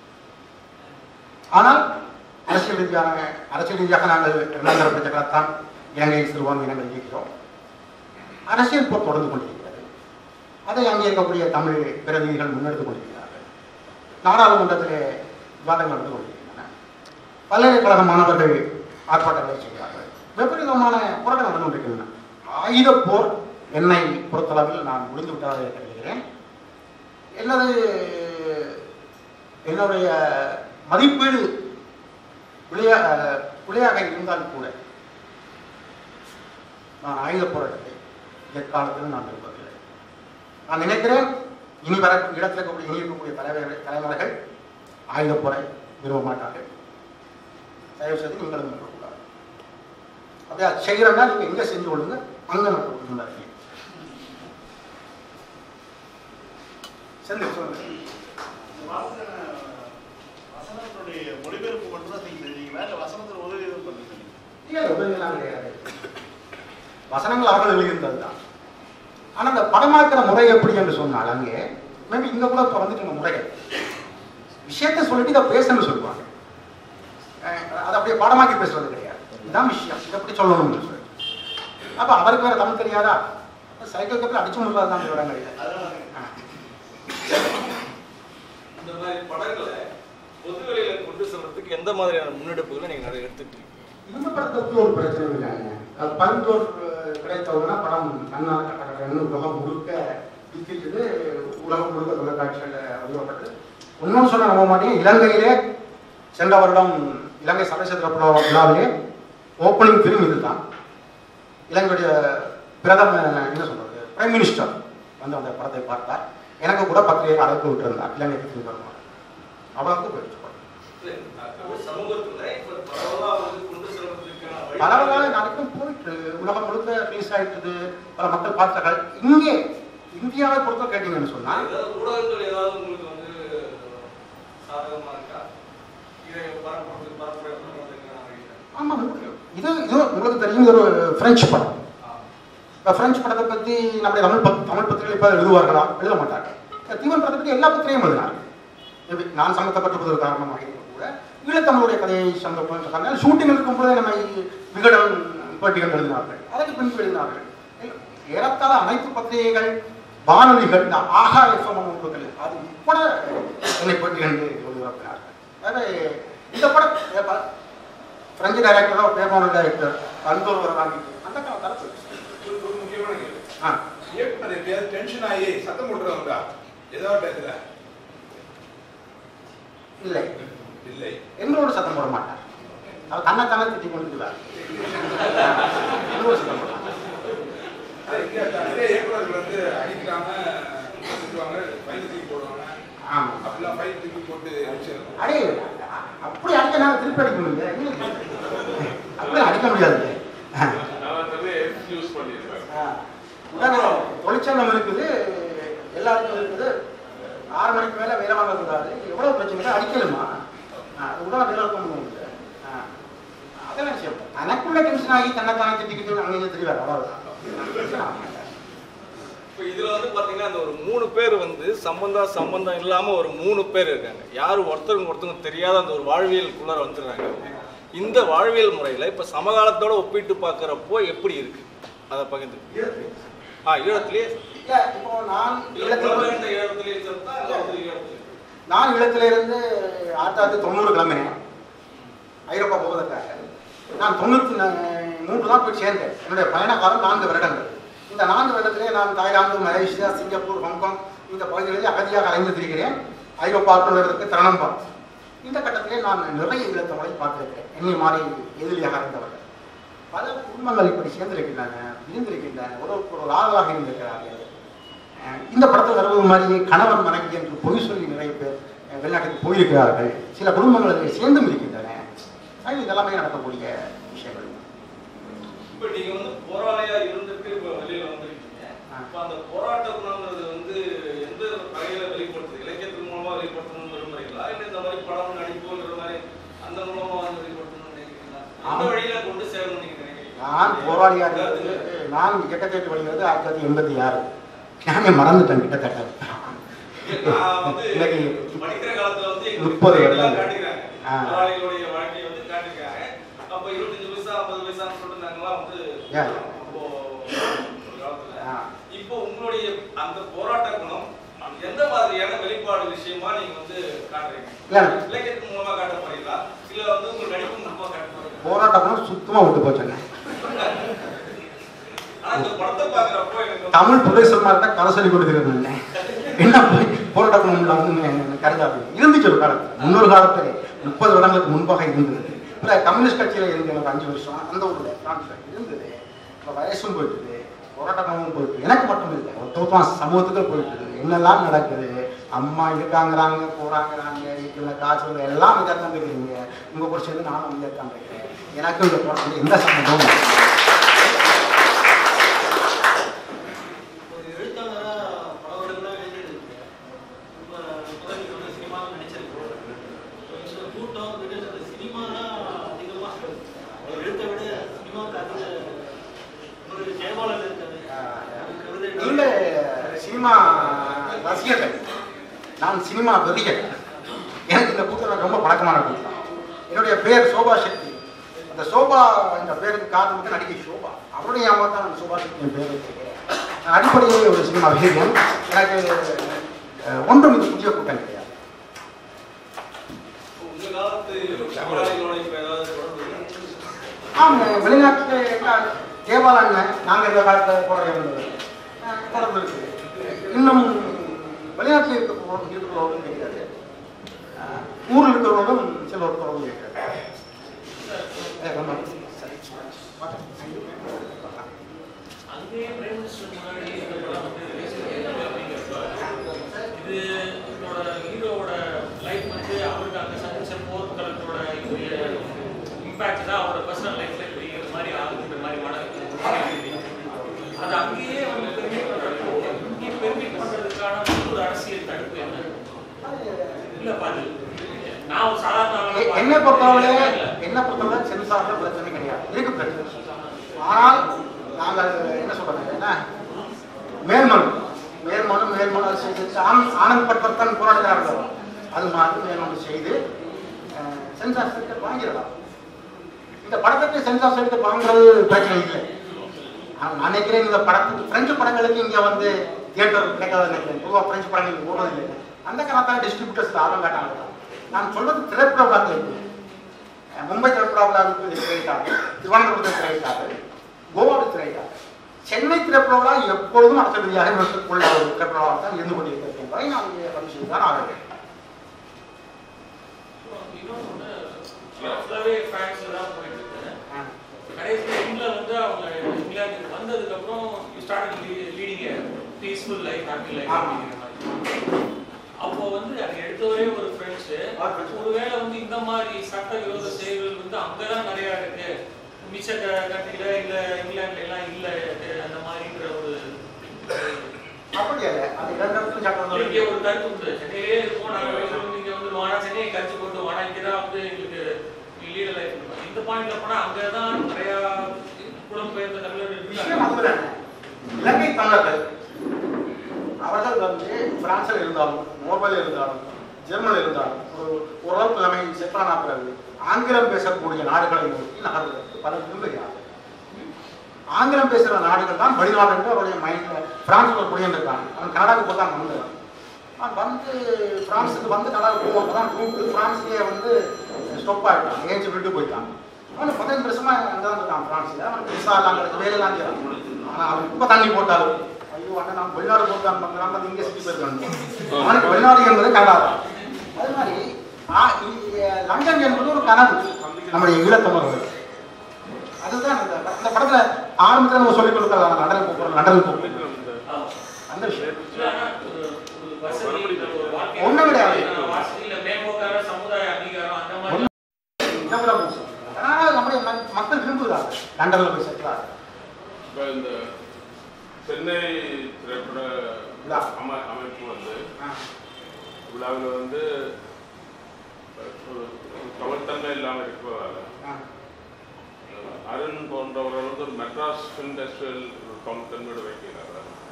ஆனால் அரசியல் ரீதியாக அரசியல் ரீதியாக நாங்கள் இரண்டாம் தர பிரச்சனைத்தான் இலங்கை சிறுபான்மை இனங்கள் இயக்கிறோம். அரசியல் போர் தொடர்ந்து கொண்டிருக்கிறது. அதை அங்கே இருக்கக்கூடிய தமிழ் பிரதிநிதிகள் முன்னெடுத்துக் கொண்டிருக்கிறார்கள். நாடாளுமன்றத்திலே விவாதங்கள் நடந்து கொண்டிருக்கின்றன. பல்கலைக்கழக மாணவர்கள் ஆர்ப்பாட்டங்களை செய்கிறார்கள். வெவ்வேறுவிதமான போராட்டம் நடந்து கொண்டிருக்கின்றன. ஆயுத போர் என்னை பொறுத்தளவில் நான் முடிந்து விட்டதாக கருதுகிறேன். எனது என்னுடைய மதிப்பீடு பிழையா பிழையாக இருந்தால் கூட நான் ஆயுத போராட்டத்தை எக்காலத்திலும் நான் விரும்பவில்லை. நான் நினைக்கிறேன் இனி வர இடத்தில் இருக்கக்கூடிய இனி இருக்கக்கூடிய தலைவர்கள் தலைவர்கள் ஆயுத போரை விரும்ப மாட்டார்கள். தயவு செய்து நீங்களும் இருக்கக்கூடாது. அப்படியே செய்கிறேன்னா நீங்கள் எங்கே செஞ்சு கொள்ளுங்க, அங்கே நடக்கக்கூடாது. சரி சொல்லுங்க. வசனத்தினுடைய மொழிபெயர்ப்பு மட்டும் தான் நீங்க செஞ்சீங்களா இல்லை வசனத்தில் உதவி எதுவும் பண்ணுறீங்க? இல்லை, உதவியெல்லாம் கிடையாது. வசனங்கள் அவர்கள் எழுதியிருந்தது தான். ஆனால் அந்த படமாக்கிற முறை எப்படி என்று சொன்னால் அங்கே மேபி இங்கே கூட இப்போ வந்துட்டு முறைகள் விஷயத்தை சொல்லிட்டு இதை பேசணும்னு சொல்லுவாங்க. அதை அப்படியே படமாக்கி பேசுறது கிடையாது. இதுதான் விஷயம், இதை எப்படி சொல்லணும்னு சொல்லி. அப்போ அவருக்கு வேற தமிழ் தெரியாதா? சைக்கிள் கப்பில் அடிச்சு முடியாது தான் விவரங்கள் இல்லை. இந்த மாதிரி படங்களை பொதுவெளியில கொண்டு செல்றதுக்கு எந்த மாதிரியான முன்னெடுப்புகளை நீங்க நிறைய எடுத்துட்டு இருக்கீங்க? இந்த படத்துக்கு ஒரு பிரச்சனை இல்லைங்க. அது பரிந்தோர் கிடைத்தவுடனே படம் தன்னால் கட்டணம் உலகம் முழுக்க வித்திட்டது. உலகம் முழுக்க தொலைக்காட்சியில் அறிவப்பட்டு இன்னொன்று சொன்ன நம்ப மாட்டேங்க. இலங்கையிலே சென்ற வருடம் இலங்கை சர்வசேத்திர விழாவிலே ஓப்பனிங் ஃபிலிம் இது தான். இலங்கையுடைய பிரதம என்ன சொல்றது பிரைம் மினிஸ்டர் வந்து அந்த படத்தை பார்த்தார். எனக்கு கூட பத்திரிகை அழைப்பு விட்டுருந்தார் இலங்கைக்கு திரும்பி வருவார். அவ்வளவுக்கு போயிடுச்சு. பரவலாக நாளைக்கும் போயிட்டு உலகம் முழுக்க ரிலீஸ் ஆயிட்டுது. பல மக்கள் பார்த்தார்கள். இங்கே இந்தியாவை பொறுத்த கேட்டீங்கன்னு சொன்னா ஊடகங்கள் ஏதாவது உங்களுக்கு வந்து சாதகமா இருக்கா? ஆமா, இது இது உங்களுக்கு தெரியும். இது ஒரு பிரெஞ்சு படம். பிரெஞ்சு படத்தை பத்தி நம்முடைய தமிழ் தமிழ் பத்திரிகை இப்ப எழுதுவார்களா? எழுத மாட்டாங்க. தீவன் படத்தை பத்தி எல்லா பத்திரிகையும் எழுதினார்கள். நான் சம்பந்தப்பட்டிருப்பது காரணமாக கூட ஈழத்தமிழுடைய கதையை சம்பந்தப்பட்ட ஷூட்டிங் இருக்கும்போது நம்ம விகடன் பேட்டிகள் எழுதினார்கள். அதற்கு பின்பு எழுதினார்கள். ஏறத்தாழ அனைத்து பத்திரிகைகள் வானொலிகள் இந்த ஆகா எஃப்எம் ஒன்றுகள் அது கூட என்னை பேட்டிகள் எழுதினார்கள். அதாவது இந்த படம் பிரெஞ்சு டைரக்டரோ பேமான டைரக்டர் அந்தோர் வராங்க அந்த காலத்தால் ஒரு முக்கியமான கேள்வி. இயக்குனர் எப்படியாவது டென்ஷன் ஆகி சத்தம் போட்டுருவாங்களா ஏதாவது டயத்துல? இல்லை இல்லை எங்களோட சத்தம் போட மாட்டார். அவர் தன்னை தானே திட்டி கொண்டுக்குவார். எங்களோட சத்தம் போட மாட்டார். இயக்குநர்கள் வந்து அடிக்கிறாங்க, திட்டுவாங்க, ஃபைல் தூக்கி போடுவாங்க. ஆமாம், அப்படிலாம் ஃபைல் தூக்கி போட்டு அடே அப்படி அடிக்க நாங்கள் திருப்பி அடிக்க முடியாது. அப்படி அடிக்க முடியாது. தொழிற்சங்கம் இருக்குது, எல்லாருக்கும் இருக்குது. ஆறு மணிக்கு மேலே வேலை வாங்கக்கூடாது. எவ்வளோ பிரச்சனை அடிக்கலுமா? அது உடனே வேலை இருக்க முடியாது. அதெல்லாம் விஷயம் எனக்குள்ள டென்ஷன் ஆகி தன்னைத்தானே திட்டிக்கிட்டு அங்கே தெரியாது. அவ்வளோதான். இப்போ இதில் வந்து பார்த்தீங்கன்னா அந்த ஒரு மூணு பேர் வந்து சம்பந்தம் சம்பந்தம் இல்லாமல் ஒரு மூணு பேர் இருக்காங்க. யாரும் ஒருத்தருங்க ஒருத்தவங்க தெரியாத அந்த ஒரு வாழ்வியலுக்குள்ளார வந்துடுறாங்க. இந்த வாழ்வியல் முறையில் இப்போ சமகாலத்தோட ஒப்பிட்டு பார்க்குறப்போ எப்படி இருக்கு அதை பகிர்ந்து? ஆ ஈழத்திலே இப்போ நான் ஈழத்திலே நான் ஈழத்திலிருந்து ஆயிரத்தி தொள்ளாயிரத்தி தொண்ணூறு கிளம்பினேன் ஐரோப்பா போவதற்காக. நான் தொண்ணூற்றி மூன்று தான் போய் சேர்ந்தேன். என்னுடைய பயண காலம் நான்கு வருடங்கள். இந்த நான்கு வருடத்திலே நான் தாய்லாந்து, மலேசியா, சிங்கப்பூர், ஹாங்காங் இந்த பகுதிகளில் அகதியாக அலைந்து திரிகிறேன். ஐரோப்பாவுக்கு திறனம் பார்த்து இந்த கட்டத்திலே நான் நிறைய ஈழத்தமிழை பார்த்திருக்கிறேன். என்னை மாறி எதிரியாக இருந்தவர்கள் பல குடும்பங்கள் இப்படி சேர்ந்திருக்கின்றன, இருந்திருக்கின்றன, ஒரு ஒரு ஆளாக இருந்திருக்கிறார்கள். இந்த படத்தில் வருவது மாதிரியே கணவன் மனைவி என்று பொய் சொல்லி நிறைய பேர் வெளிநாட்டுக்கு போயிருக்கிறார்கள். சில குடும்பங்கள் அதில் சேர்ந்தும் இருக்கின்றன. இதெல்லாமே நடக்கக்கூடிய விஷயங்கள். இப்போ நீங்கள் வந்து போராளியாக இருந்துட்டு இப்போ வெளியில் வந்திருக்கீங்க. இப்போ அந்த போராட்ட குணங்கிறது வந்து எந்த வகையில் வெளிப்படுத்துது? இலக்கியத்தின் மூலமாக வெளிப்படுத்தணும்னு விரும்புறீங்களா, இல்லை இந்த மாதிரி படம் நடிப்புங்கிற மாதிரி அந்த மூலமாக வந்து வெளிப்படுத்தணும்னு நினைக்கிறீங்களா? அந்த வழியில கொண்டு சேரணும்னு நீங்க நினைக்கிறீங்க? நான் போராளியா இருக்கிறது, நான் கிட்டத்தட்ட படிக்கிறது ஆயிரத்தி தொள்ளாயிரத்தி எண்பத்தி ஆறு நானே மறந்துட்டேன் கிட்டத்தட்ட. படிக்கிற காலத்துல வந்து முப்பது வருடம் காட்டிக்கிறாங்க, போராளிகளுடைய வாழ்க்கையை வந்து காட்டிருக்காங்க. அப்போ இருபத்தஞ்சு பைசா ஐம்பது பைசான்னு சொல்லிருந்தாங்களா வந்து இப்போ உங்களுடைய அந்த போராட்ட குணம் எந்த மாதிரியான வெளிப்பாடு விஷயமா நீங்க வந்து காட்டுறீங்க? இலக்கியத்தின் மூலமா காட்ட போறீங்களா, இல்ல வந்து உங்க நடிப்பு மூலமா காட்ட போறீங்களா? போராட்ட குணம் சுத்தமா விட்டு போச்சுங்க. ஆனா இந்த படத்தை பாக்குறப்போ எனக்கு தமிழ் புரேசமா இருந்தா கதை சொல்லி கொடுத்துருக்கேன். என்ன போராட்ட குணம் கருதாது இருந்துச்சு ஒரு காலத்துல, முன்னொரு காலத்துல முப்பது வருடங்களுக்கு முன்பாக இருந்தது. இல்லை கம்யூனிஸ்ட் கட்சியில இருந்த ஒரு அஞ்சு வருஷம் அந்த ஊர்ல இருந்தது. இப்போ வயசும் போயிட்டுது, போராட்டமும் போயிட்டு எனக்கு மட்டும் இல்லை, ஒருத்தவங்க சமூகத்துக்கு போயிட்டு என்னெல்லாம் நடக்குது. அம்மா இருக்காங்கிறாங்க போறாங்கிறாங்க, வீட்டில் காய்ச்சல் எல்லாம் இதாக தான் இருக்கிறீங்க. உங்க கூட சேர்ந்து நானும் இங்கே தான் இருக்கிறேன். எனக்கும் இந்த போராட்டம் எந்த சம்மந்தமும் சினிமா ரசிகர்கள், நான் சினிமா வெறியர். எனக்கு இந்த கூட்டம் ரொம்ப பழக்கமான கூட்டம். என்னுடைய பேர் சோபா சக்தி. அந்த சோபா என்ற பேருக்கு காரணம் வந்து நடிகை சோபா. அவருடைய அம்மா தான் நான் சோபா சக்தி பேர் வச்சிருக்கேன். அடிப்படையிலே ஒரு சினிமா வெறியன். எனக்கு ஒன்றும் இது புதிய கூட்டம் கிடையாது. ஆமாம், வெளிநாட்டில் தேவாலயம் நாங்கள் இந்த காலத்தில் போராடி வந்தது தொடர்பு இருக்குது. இன்னும் வெளிநாட்டில் இருக்க இருக்கிறவர்களும் கிடையாது, ஊரில் இருக்கிறவர்களும் சிலர் தொடர்பு இருக்கிறது. இது என்னோட ஹீரோவோட லைஃப் வந்து அவருக்கு அந்த சந்திச்ச போர்க்களத்தோட இம்பாக்ட் தான் அவரோட பர்சனல் லைஃப்ல இப்படிங்கிற மாதிரி ஆகுன்ற மாதிரி மனது அது அங்கேயே வந்து பெர்மிட் பண்றப்போ இங்கே பெர்மிட் பண்றதுக்கான ஒரு அரசியல் தடுப்பு என்ன இல்லை பாரு. நான் ஒரு சாதாரண என்ன பொறுத்தவரை என்ன பொறுத்தவரை சென்சார்ல பிரச்சனை கிடையாது, இருக்கு பிரச்சனை. ஆனால் நாங்கள் என்ன சொல்றது, என்ன மேல்மனு மேல்மனு மேல்மனு செய்து ஆனந்த் பட்வர்த்தன் போராடுகிறார்கள், அது மாதிரி மேல்மனு செய்து சென்சார் சர்டிஃபிகேட் வாங்கிடலாம். இந்த படத்துக்கு சென்சார் சர்டிஃபிகேட் வாங்குறது பிரச்சனை இல்லை. நான் நினைக்கிறேன் இந்த படத்துக்கு பிரெஞ்சு படங்களுக்கு இங்கே வந்து தியேட்டர் கிடைக்காத நினைக்கிறேன். பொதுவாக பிரெஞ்சு படங்களுக்கு ஓடுறதில்லை. அந்த காலத்தான் டிஸ்ட்ரிபியூட்டர்ஸ் ஆர்வம் காட்டாங்க. நான் சொல்றது திரைப்பட விழாக்கள் இருக்கு. மும்பை திரைப்பட விழாவுக்கு திரையிட்டாங்க, திருவனந்தபுரத்தில் திரையிட்டாங்க, கோவாவில் திரையிட்டாங்க. சென்னை திரைப்பட விழா எப்பொழுதும் அரசு ரீதியாக உள்ள ஒரு திரைப்பட விழா தான் இருந்து கொண்டிருக்கிறது என்பதை நான் இங்கே பதிவு செய்து தான் ஆகிறேன். கடைசியில் இங்கிலாந்து வந்து அவங்க இங்கிலாந்து வந்ததுக்கு அப்புறம் start leading peaceful life happy life அப்படிங்கிற மாதிரி. அப்போ வந்து அது எடுத்தவரே ஒரு ஃப்ரெண்ட்ஸு ஒருவேளை வந்து இந்த மாதிரி சட்ட விரோத செயல்கள் வந்து அங்கதான் நிறைய இருக்கு, மிச்ச கண்ட்ரில இல்ல இங்கிலாந்துல எல்லாம் இல்ல அந்த மாதிரின்ற ஒரு அப்படியே ஒரு கருத்து உண்டு. சென்னையிலே இருக்கும், நாங்கள் வெளியில் வந்து இங்கே வந்து வானா சென்னையை கழிச்சு கொண்டு வானா இங்கேதான் வந்து எங்களுக்கு லீடர் லைஃப் பண்ணுவோம். இந்த பாயிண்ட்ல போனா அங்கதான் நிறைய புலம்பெயர்ந்த தமிழர்கள் இலங்கை தமிழர்கள் அவர்கள் வந்து பிரான்சில் இருந்தாலும் நோர்வேல இருந்தாலும் ஜெர்மனில் இருந்தாலும் ஒரு ஓரளவுக்கு நிலைமை செட்டான பிறகு ஆங்கிலம் பேசக்கூடிய நாடுகளை நோக்கி நகர்வதற்கு பல விரும்புகிறார்கள். ஆங்கிலம் பேசுகிற நாடுகள் தான் வெளிநாடு என்று அவருடைய மைண்ட்ல பிரான்ஸில் குடியிருந்திருக்காங்க. அவன் கனடாவுக்கு போதான் வந்தான். அவன் வந்து பிரான்ஸுக்கு வந்து கனடாவுக்கு போவாங்க தான் ரூட்டு பிரான்ஸ்லேயே வந்து ஸ்டொப் ஆகிட்டான், ஏஞ்சி விட்டு போயிட்டான். அவன் பதினஞ்சு வருஷமா அங்கே தான் இருக்கான் பிரான்ஸில். அவனுக்கு விசா எல்லாம் கிடையாது, வேலையெல்லாம் செய்யறான். ஆனால் அவன் இப்போ தண்ணி போட்டாலும் ஐயோ அண்ணன் நம்ம வெளிநாடு போட்டான் நம்ம இங்கே சுற்றி போயிருக்காங்க. அவனுக்கு வெளிநாடு என்பது கனடா தான். அது மாதிரி லண்டன் என்பது ஒரு கனவு நம்முடைய ஈழத்தமிழர்கள். அதுதான் இந்த படத்துல ஆரம்பத்தில் நம்ம சொல்லிக் கொடுக்கலாம், லண்டனுக்கு போகிறோம் லண்டனுக்கு போகிறோம் அந்த விஷயம் ஒன்றும் கிடையாது. ஆனால் நம்முடைய மக்கள் விரும்புகிறாங்க லண்டனில் போய் செட்டில் ஆக. இந்த சென்னை விழாவில் வந்து ஒரு கவர்த்தன்மை இல்லாமல் இருக்கிறதால அருண் போன்றவர்கள் வந்து ஒரு மெட்ராஸ் ஃபிலிம் ஃபெஸ்டிவல் கவர்த்தன்மையோட வைக்கிறார்.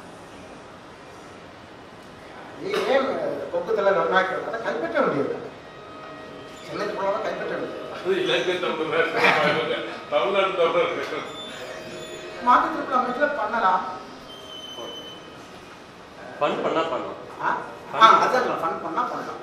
ஏன் கொக்குத்தலை நன்னாக்கிறத கைப்பற்ற முடியாது, சென்னை போனாலும் கைப்பற்ற முடியாது. இலங்கை தமிழர் தமிழ்நாடு தமிழர் மாற்று திருப்பி அமைச்சர் பண்ணலாம், ஃபன் பண்ணா பண்ணலாம். ஆ அதான் ஃபன் பண்ணா பண்ணலாம்.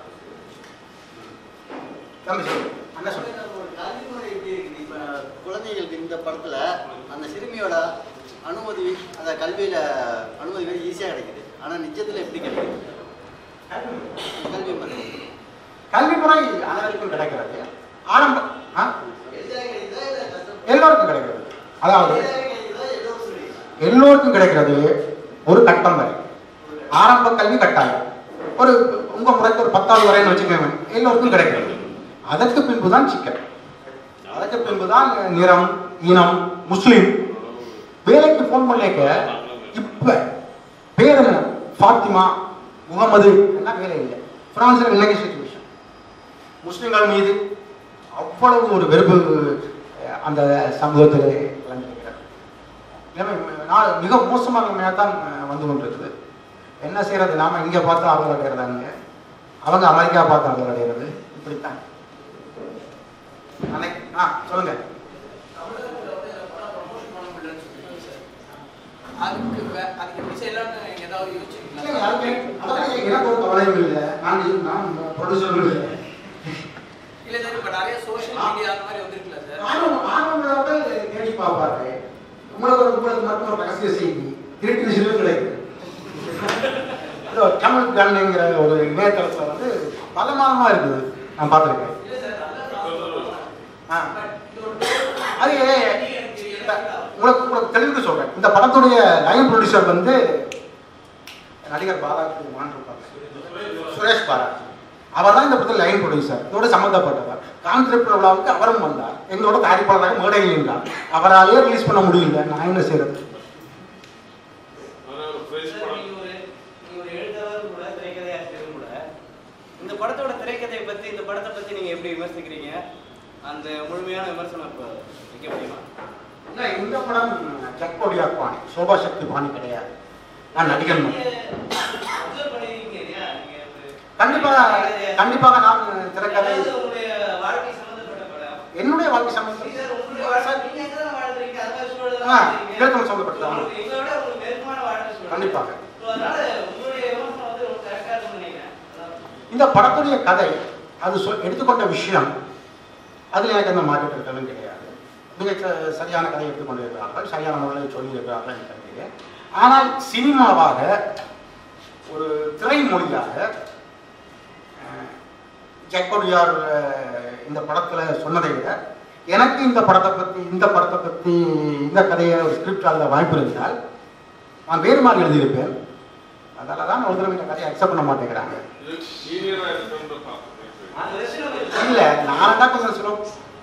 தம்பி சொல்லு என்ன சொல்லுங்க. கல்விமுறை எப்படி இருக்குது? இப்போ குழந்தைகளுக்கு இந்த படத்தில் அந்த சிறுமியோட அனுமதி அந்த கல்வியில் அனுமதிகள் ஈஸியாக கிடைக்குது, ஆனால் நிச்சயத்தில் எப்படி கிடைக்குது கல்வி முறை? கல்வி முறை அனைவருக்கும் கிடைக்கிறது, ஆரம்ப எல்லோருக்கும் கிடைக்கிறது. அதாவது எல்லோருக்கும் கிடைக்கிறது ஒரு கட்டம் வரை. ஆரம்ப கல்வி கட்டாயம் ஒரு உங்க முறைக்கு ஒரு பத்தாவது வரைன்னு வச்சுக்கோங்க, எல்லோருக்கும் கிடைக்கிறது. அதற்கு பின்புதான் சிக்கல், அதற்கு பின்புதான் நிறம், இனம், முஸ்லீம். வேலைக்கு போன் பண்ணிக்க இப்ப பேர் என்ன ஃபாத்திமா முகமது எல்லாம் வேலை இல்லை. பிரான்ஸ்ல இன்னைக்கு சிச்சுவேஷன் முஸ்லிம்கள் மீது அவ்வளவு ஒரு வெறுப்பு அந்த சமூகத்தில் விளங்கியிருக்கிறது. நான் மிக மோசமான நிலைமையாக தான் வந்து கொண்டிருக்குது. என்ன செய்யறது, நாம இங்க பார்த்து ஆறுதல் அடைகிறதாங்க, அவங்க அமெரிக்கா பார்த்து ஆறுதல் அடைகிறது, இப்படித்தான். ஆ சொல்லுங்க. எனக்கு ஒரு கவலையும் இல்லை, நான் நான் ப்ரொடியூசரும் இல்லை. இல்ல சார், இப்ப நிறைய சோஷியல் மீடியா அந்த மாதிரி வந்திருக்குல்ல சார், ஆர்வம் ஆர்வங்களோட தேடி பார்ப்பாரு. உங்களுக்கு ஒரு உங்களுக்கு மட்டும் ஒரு ரகசிய செய்தி திருட்டு விஷயம் கிடைக்குது. தமிழ் கண்ணுங்கிற ஒரு இணையதளத்தில் வந்து பலமானமா இருக்குது, நான் பார்த்துருக்கேன். அது உங்களுக்கு உங்களுக்கு தெளிவுக்கு சொல்றேன். இந்த படத்துடைய லைன் ப்ரொடியூசர் வந்து நடிகர் பாலாஜி மாண்டிருப்பாங்க, சுரேஷ் பாலாஜி. அவர் தான் இந்த படத்தில் லைன் ப்ரொடியூசர், இதோட சம்மந்தப்பட்டவர். கான்ட்ரிப்ட் விழாவுக்கு அவரும் வந்தார், எங்களோட தயாரிப்பாளராக மேடையில் இருந்தார். அவராலேயே ரிலீஸ் பண்ண முடியல, நான் என்ன செய்யறது? இந்த படத்தோட திரைக்கதையை பத்தி, இந்த படத்தை பத்தி நீங்க எப்படி விமர்சிக்கிறீங்க? அந்த முழுமையான விமர்சனம் இப்போ வைக்க முடியுமா? இல்லை, இந்த படம் ஜக்கோடியா பாணி, சோபா சக்தி பாணி கிடையாது. நான் நடிகன். கண்டிப்பாக கண்டிப்பாக நான் திரைக்கதை என்னுடைய வாழ்க்கை சம்பந்தம் சம்பந்தப்பட்டது கண்டிப்பாக. இந்த படத்துடைய கதை, அது எடுத்துக்கொண்ட விஷயம், அதில் எனக்கு எந்த மாற்றம் இருக்கிறதும் கிடையாது. மிக சரியான கதை எடுத்துக்கொண்டு இருக்கிறார்கள், சரியான முறையில் சொல்லியிருக்கிறார்கள் என்று நினைக்கிறேன். ஆனால் சினிமாவாக ஒரு திரைமொழியாக ஜக்கோடியார் இந்த படத்தில் சொன்னதை விட எனக்கு இந்த படத்தை பற்றி இந்த படத்தை பற்றி இந்த கதையை ஒரு ஸ்கிரிப்ட் அதில் வாய்ப்பு இருந்தால் நான் வேறு மாதிரி எழுதியிருப்பேன். அதனால தான் ஒரு தடவை இந்த கதையை அக்செப்ட் பண்ண மாட்டேங்கிறாங்க. இல்லை, நான் தான் கொஞ்சம் சொல்ல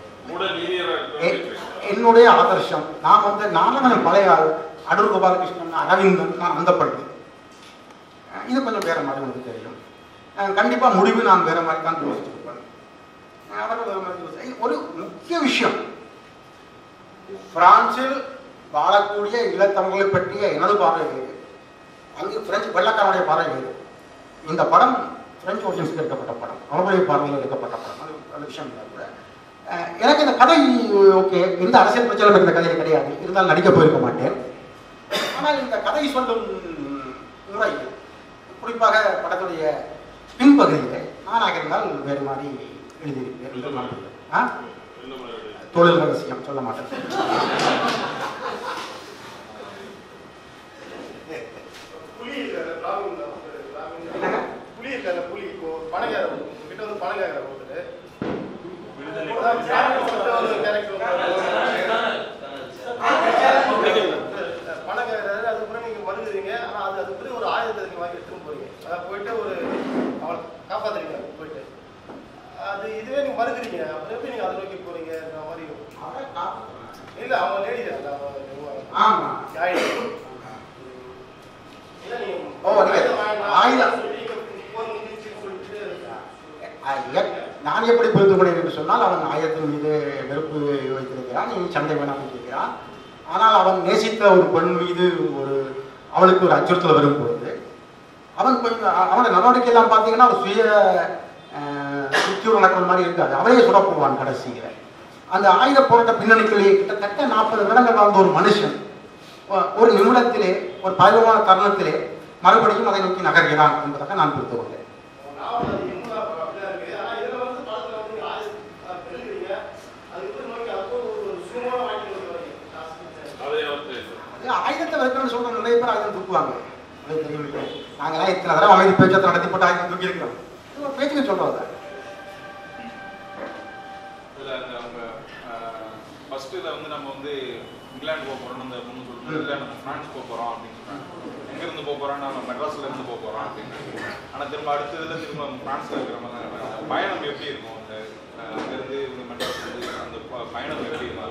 என்னுடைய ஆதர்ஷம். நான் வந்து நானும் பழைய அடூர் கோபாலகிருஷ்ணன், அரவிந்தன், நான் அந்த படுத்து இது கொஞ்சம் வேற மாதிரி உங்களுக்கு தெரியும். கண்டிப்பாக முடிவு நான் வேற மாதிரி தான் யோசிச்சிருப்பேன். அவர்கள் வேற மாதிரி யோசி. ஒரு முக்கிய விஷயம், பிரான்சில் வாழக்கூடிய ஈழத்தமிழர்களை பற்றிய எனது பார்வை வேறு, அங்கு பிரெஞ்சு வெள்ளக்காரனுடைய பார்வை வேறு. இந்த படம் பிரெஞ்சு ஒரிஜின்ஸுக்கு எடுக்கப்பட்ட படம், அவருடைய பார்வையில் எடுக்கப்பட்ட படம். அது அந்த விஷயம் இல்லை கூட. எனக்கு இந்த கதை ஓகே, எந்த அரசியல் பிரச்சனை இந்த கதையில் கிடையாது, இருந்தாலும் நடிக்க போயிருக்க மாட்டேன். ஆனால் இந்த கதை சொல்லும் முறை, குறிப்பாக படத்துடைய பின்பகுதியில் நானாக இருந்தால் வேறு மாதிரி எழுதியிருக்கேன். தொழில் ரகசியம் சொல்ல மாட்டேன். புலி இருக்காங்க, புலி இப்போ பணக்கார கிட்ட வந்து பணக்கார ஒருத்தர் பணக்காரர், அதுக்கப்புறம் நீங்க மறுக்கிறீங்க. ஆனா அது அதுக்கப்புறம் ஒரு ஆயுதத்தை நீங்க வாங்கி எடுத்துட்டு போறீங்க. அதான் போயிட்டு ஒரு அவளை காப்பாத்துறீங்க போயிட்டு. அது இதுவே நீங்க மறுக்கிறீங்க, அப்புறம் எப்படி நீங்க அதை நோக்கி போறீங்க மாதிரி? இல்ல, அவங்க லேடி தான். ஆமா, இல்ல நீங்க ஓ ஆயுதம் நான் எப்படி புரிந்து கொண்டேன் என்று சொன்னால், அவன் ஆயத்தின் மீது வெறுப்பு வைத்திருக்கிறான், நீ சண்டை வேணாம் கேட்கிறான். ஆனால் அவன் நேசித்த ஒரு பெண் மீது ஒரு அவளுக்கு ஒரு அச்சுறுத்தல் வரும் பொழுது அவன் கொஞ்சம் அவனோட நடவடிக்கை எல்லாம் பார்த்தீங்கன்னா ஒரு சுய சுற்றியூர் நடக்கிற மாதிரி இருக்காது. அவளையே சுட போவான் கடைசியில். அந்த ஆயுத போராட்ட பின்னணிக்குள்ளே கிட்டத்தட்ட நாற்பது வருடங்கள் வாழ்ந்த ஒரு மனுஷன் ஒரு நிமிடத்திலே ஒரு பருவமான தருணத்திலே மறுபடியும் அதை நோக்கி நகர்கிறான் என்பதாக நான் புரிந்து கொண்டேன். ஆயுதத்தை வைக்கணும்னு சொல்ற நிறைய பேர் ஆயுதம் தூக்குவாங்க. அது தெரியும். நாங்களாம் இத்தனை தடவை அமைதி பேச்சத்தை நடத்தி போட்டு ஆயுதம் தூக்கி இருக்கிறோம். ஒரு பேச்சுக்கு சொல்றோம். ஃபர்ஸ்ட்டில் வந்து நம்ம வந்து இங்கிலாந்து போக போகிறோம், அந்த முன்னு சொல்லுவோம், இல்லை நம்ம ஃப்ரான்ஸ் போக போகிறோம் அப்படின்னு சொன்னாங்க. எங்கேருந்து போக போகிறோம், நம்ம மெட்ராஸில் இருந்து போக போகிறோம் அப்படின்னு. ஆனால் திரும்ப அடுத்ததுல திரும்ப ஃப்ரான்ஸில் இருக்கிற மாதிரி பயணம் எப்படி இருக்கும், அந்த அங்கேருந்து இந்த மெட்ராஸ் வந்து அந்த பயணம் எப்படி இருக்கும்?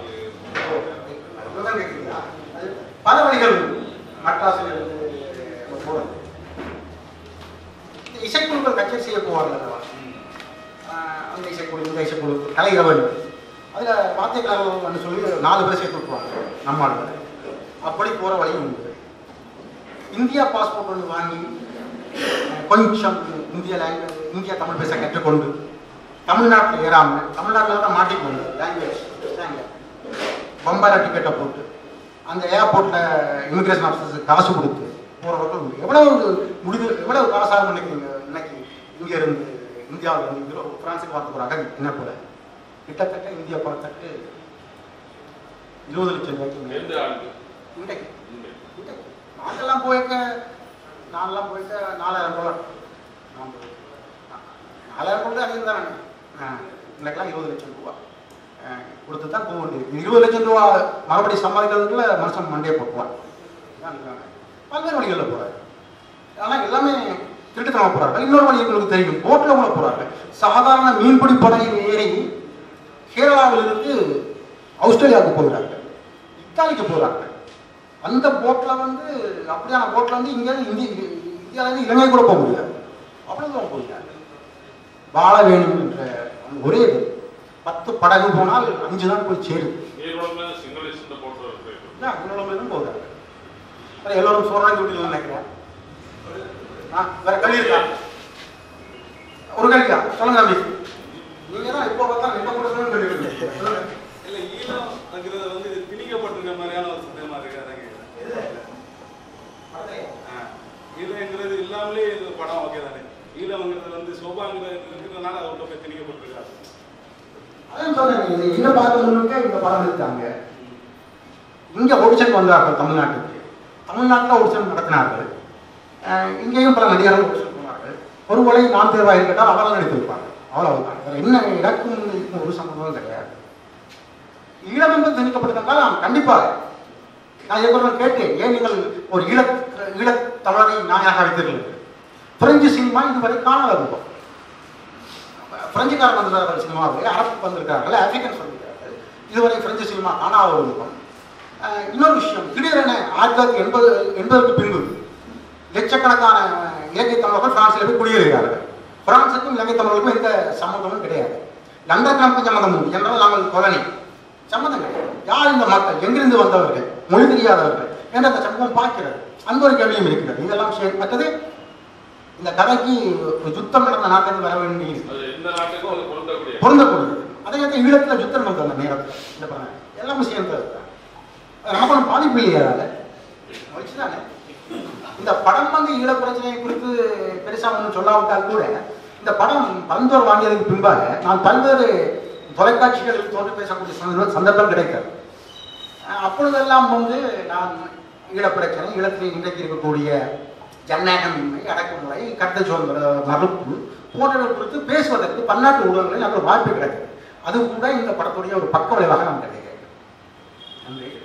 அது பல வழிகள் மெட்ராஸில் இருந்து போகிறது. இசைக்குழுக்கள் கச்சேரி செய்ய போவார்கள். அந்த இசைக்குழு இந்த இசைக்குழு கலைகள் அதில் வாத்தியக்காரர்கள் சொல்லி நாலு பேர் சேர்த்து விட்டுருவாங்க நம்மால். அப்படி போகிற வழியும் உண்டு. இந்தியா பாஸ்போர்ட் ஒன்று வாங்கி கொஞ்சம் இந்திய லாங்குவேஜ் இந்தியா தமிழ் பேச கற்றுக்கொண்டு தமிழ்நாட்டில் ஏறாமல் தமிழ்நாட்டில் தான் மாட்டிக்கொண்டு லாங்குவேஜ் பம்பாயில் டிக்கெட்டை போட்டு அந்த ஏர்போர்ட்டில் இமிக்ரேஷன் ஆஃபீஸருக்கு காசு கொடுத்து போகிறவர்கள் உண்டு. எவ்வளவு முடிவு எவ்வளவு காசாக நினைக்கிறீங்க? இன்னைக்கு இங்கே இருந்து இந்தியாவில் இருந்து பிரான்ஸுக்கு பார்த்து போகிறாங்க. என்ன போல கிட்டத்தட்ட இந்தியா பணத்தட்டு இருபது லட்சம் ரூபாய்க்கு இன்றைக்கு நாங்கெல்லாம் போயிருக்க நான்லாம் போயிருக்க நாலாயிரம் டாலர் நான் நாலாயிரம் டாலர் அதிகம் தானே. இன்னைக்கெல்லாம் இருபது லட்சம் ரூபா கொடுத்து தான் போக வேண்டியது. இருபது லட்சம் ரூபா மறுபடியும் சம்பாதிக்கிறதுக்குள்ள மனுஷன் மண்டையை போட்டுவான். பல்வேறு வழிகளில் போகிறாரு. ஆனால் எல்லாமே திருட்டுத்தனமாக போகிறார்கள். இன்னொரு வழி உங்களுக்கு தெரியும், போட்டில் கூட போகிறார்கள். சாதாரண மீன்பிடி படகில் ஏறி கேரளாவிலிருந்து ஆஸ்திரேலியாவுக்கு போகிறார்கள், இத்தாலிக்கு போகிறார்கள். அந்த போட்டில் வந்து அப்படியான போட்டில் வந்து இங்கேருந்து இந்திய இந்தியாவிலேருந்து இலங்கை கூட போக முடியாது. அவ்வளோதான் போகிறாங்க. வாழ வேணும் என்ற ஒரே இது. பத்து படகு போனால் அஞ்சு தான் போய் சேரும். போகிறாங்க. எல்லோரும் சொல்றாங்க வீட்டில் நினைக்கிறேன். வேற கல்வி இருக்கா? ஒரு கல்வியா சொல்லுங்க தம்பி. நீங்க தான் இப்போ பார்த்தா இப்போ கொடுக்கணும்னு சொல்லிருக்கீங்க. இல்லை ஈழம் அங்கிறது வந்து திணிக்கப்பட்டிருக்க மாதிரியான ஒரு சந்தேகமா இருக்காங்க. ஈழங்கிறது இல்லாமலே இது படம் ஓகே தானே. ஈழம்ங்கிறது வந்து சோபாங்கிறது இருக்கிறதுனால அதை விட்டு போய் திணிக்கப்பட்டிருக்காரு. அதான் சொல்றேன். என்ன பார்க்கணும்னுக்க இந்த படம் எடுத்தாங்க. இங்க ஆடிஷன் வந்தார்கள் தமிழ்நாட்டுக்கு. தமிழ்நாட்டில் ஆடிஷன் நடத்தினார்கள். இங்கேயும் பல நடிகர்கள் ஆடிஷன் போனார்கள். ஒரு வேளை நான் தேர்வாக இருக்கட்டால் அவெல்லாம் நடித்திருப்பாங்க. அவ்வளவுதான். வேற என்ன இறக்கும் இருக்கும் ஒரு சம்பவம் கிடையாது. ஈழம் என்பது திணிக்கப்பட்டிருந்தால் நான் கண்டிப்பாக நான் எவ்வளவு கேட்டேன், ஏன் நீங்கள் ஒரு ஈழ ஈழத் தமிழரை நாயாக வைத்தீர்கள்? பிரெஞ்சு சினிமா இதுவரை காணாத இருக்கும். பிரெஞ்சுக்காரன் வந்திருக்கார்கள் சினிமாவில், அரபு வந்திருக்கார்கள், ஆப்பிரிக்கன்ஸ் வந்திருக்கார்கள். இதுவரை பிரெஞ்சு சினிமா காணாத இருக்கும். இன்னொரு விஷயம், திடீரென ஆயிரத்தி தொள்ளாயிரத்தி எண்பது எண்பதுக்கு பின்பு லட்சக்கணக்கான இலங்கை தமிழர்கள் பிரான்சில் போய் குடியேறுகிறார்கள். பிரான்சுக்கும் இலங்கை தமிழர்களுக்கும் எந்த சம்மந்தமும் கிடையாது. லண்டன் கிளம்புக்கு சம்மந்தம் உண்டு என்றால் நாங்கள் கொலனி சம்மந்தம் கிடையாது. யார் இந்த மக்கள், எங்கிருந்து வந்தவர்கள், மொழி தெரியாதவர்கள் என்ற அந்த சம்பவம் பார்க்கிறது. அந்த ஒரு கேள்வியும் இருக்கிறது. இதெல்லாம் மற்றது இந்த கதைக்கு யுத்தம் நடந்த நாட்டிலிருந்து வர வேண்டிய பொருந்தக்கூடியது. அதே நேரத்தில் ஈழத்தில் யுத்தம் நடந்த அந்த நேரத்தில் இந்த படம் எல்லாமே சேர்ந்தது. நமக்கு ஒன்றும் பாதிப்பு இல்லையா? வச்சுதானே இந்த படம் வந்து ஈழ பிரச்சனையை குறித்து பெருசாக ஒன்றும் சொல்லாவிட்டால் கூட இந்த படம் பரந்தோர் வாங்கியதுக்கு பின்பாக நான் பல்வேறு தொலைக்காட்சிகளில் தோன்று பேசக்கூடிய சந்தர்ப்பம் கிடைக்கிறது. அப்பொழுதெல்லாம் வந்து நான் ஈழப்பிரச்சனை, ஈழத்தில் இன்றைக்கு இருக்கக்கூடிய ஜனநாயகமின்மை, அடக்குமுறை, கட்ட சுதந்திர மறுப்பு போன்றவை குறித்து பேசுவதற்கு பன்னாட்டு ஊடகங்களில் நல்ல வாய்ப்பு கிடைக்கிறது. அது கூட இந்த படத்துடைய ஒரு பக்க விளைவாக நான் கிடைக்கிறேன். நன்றி.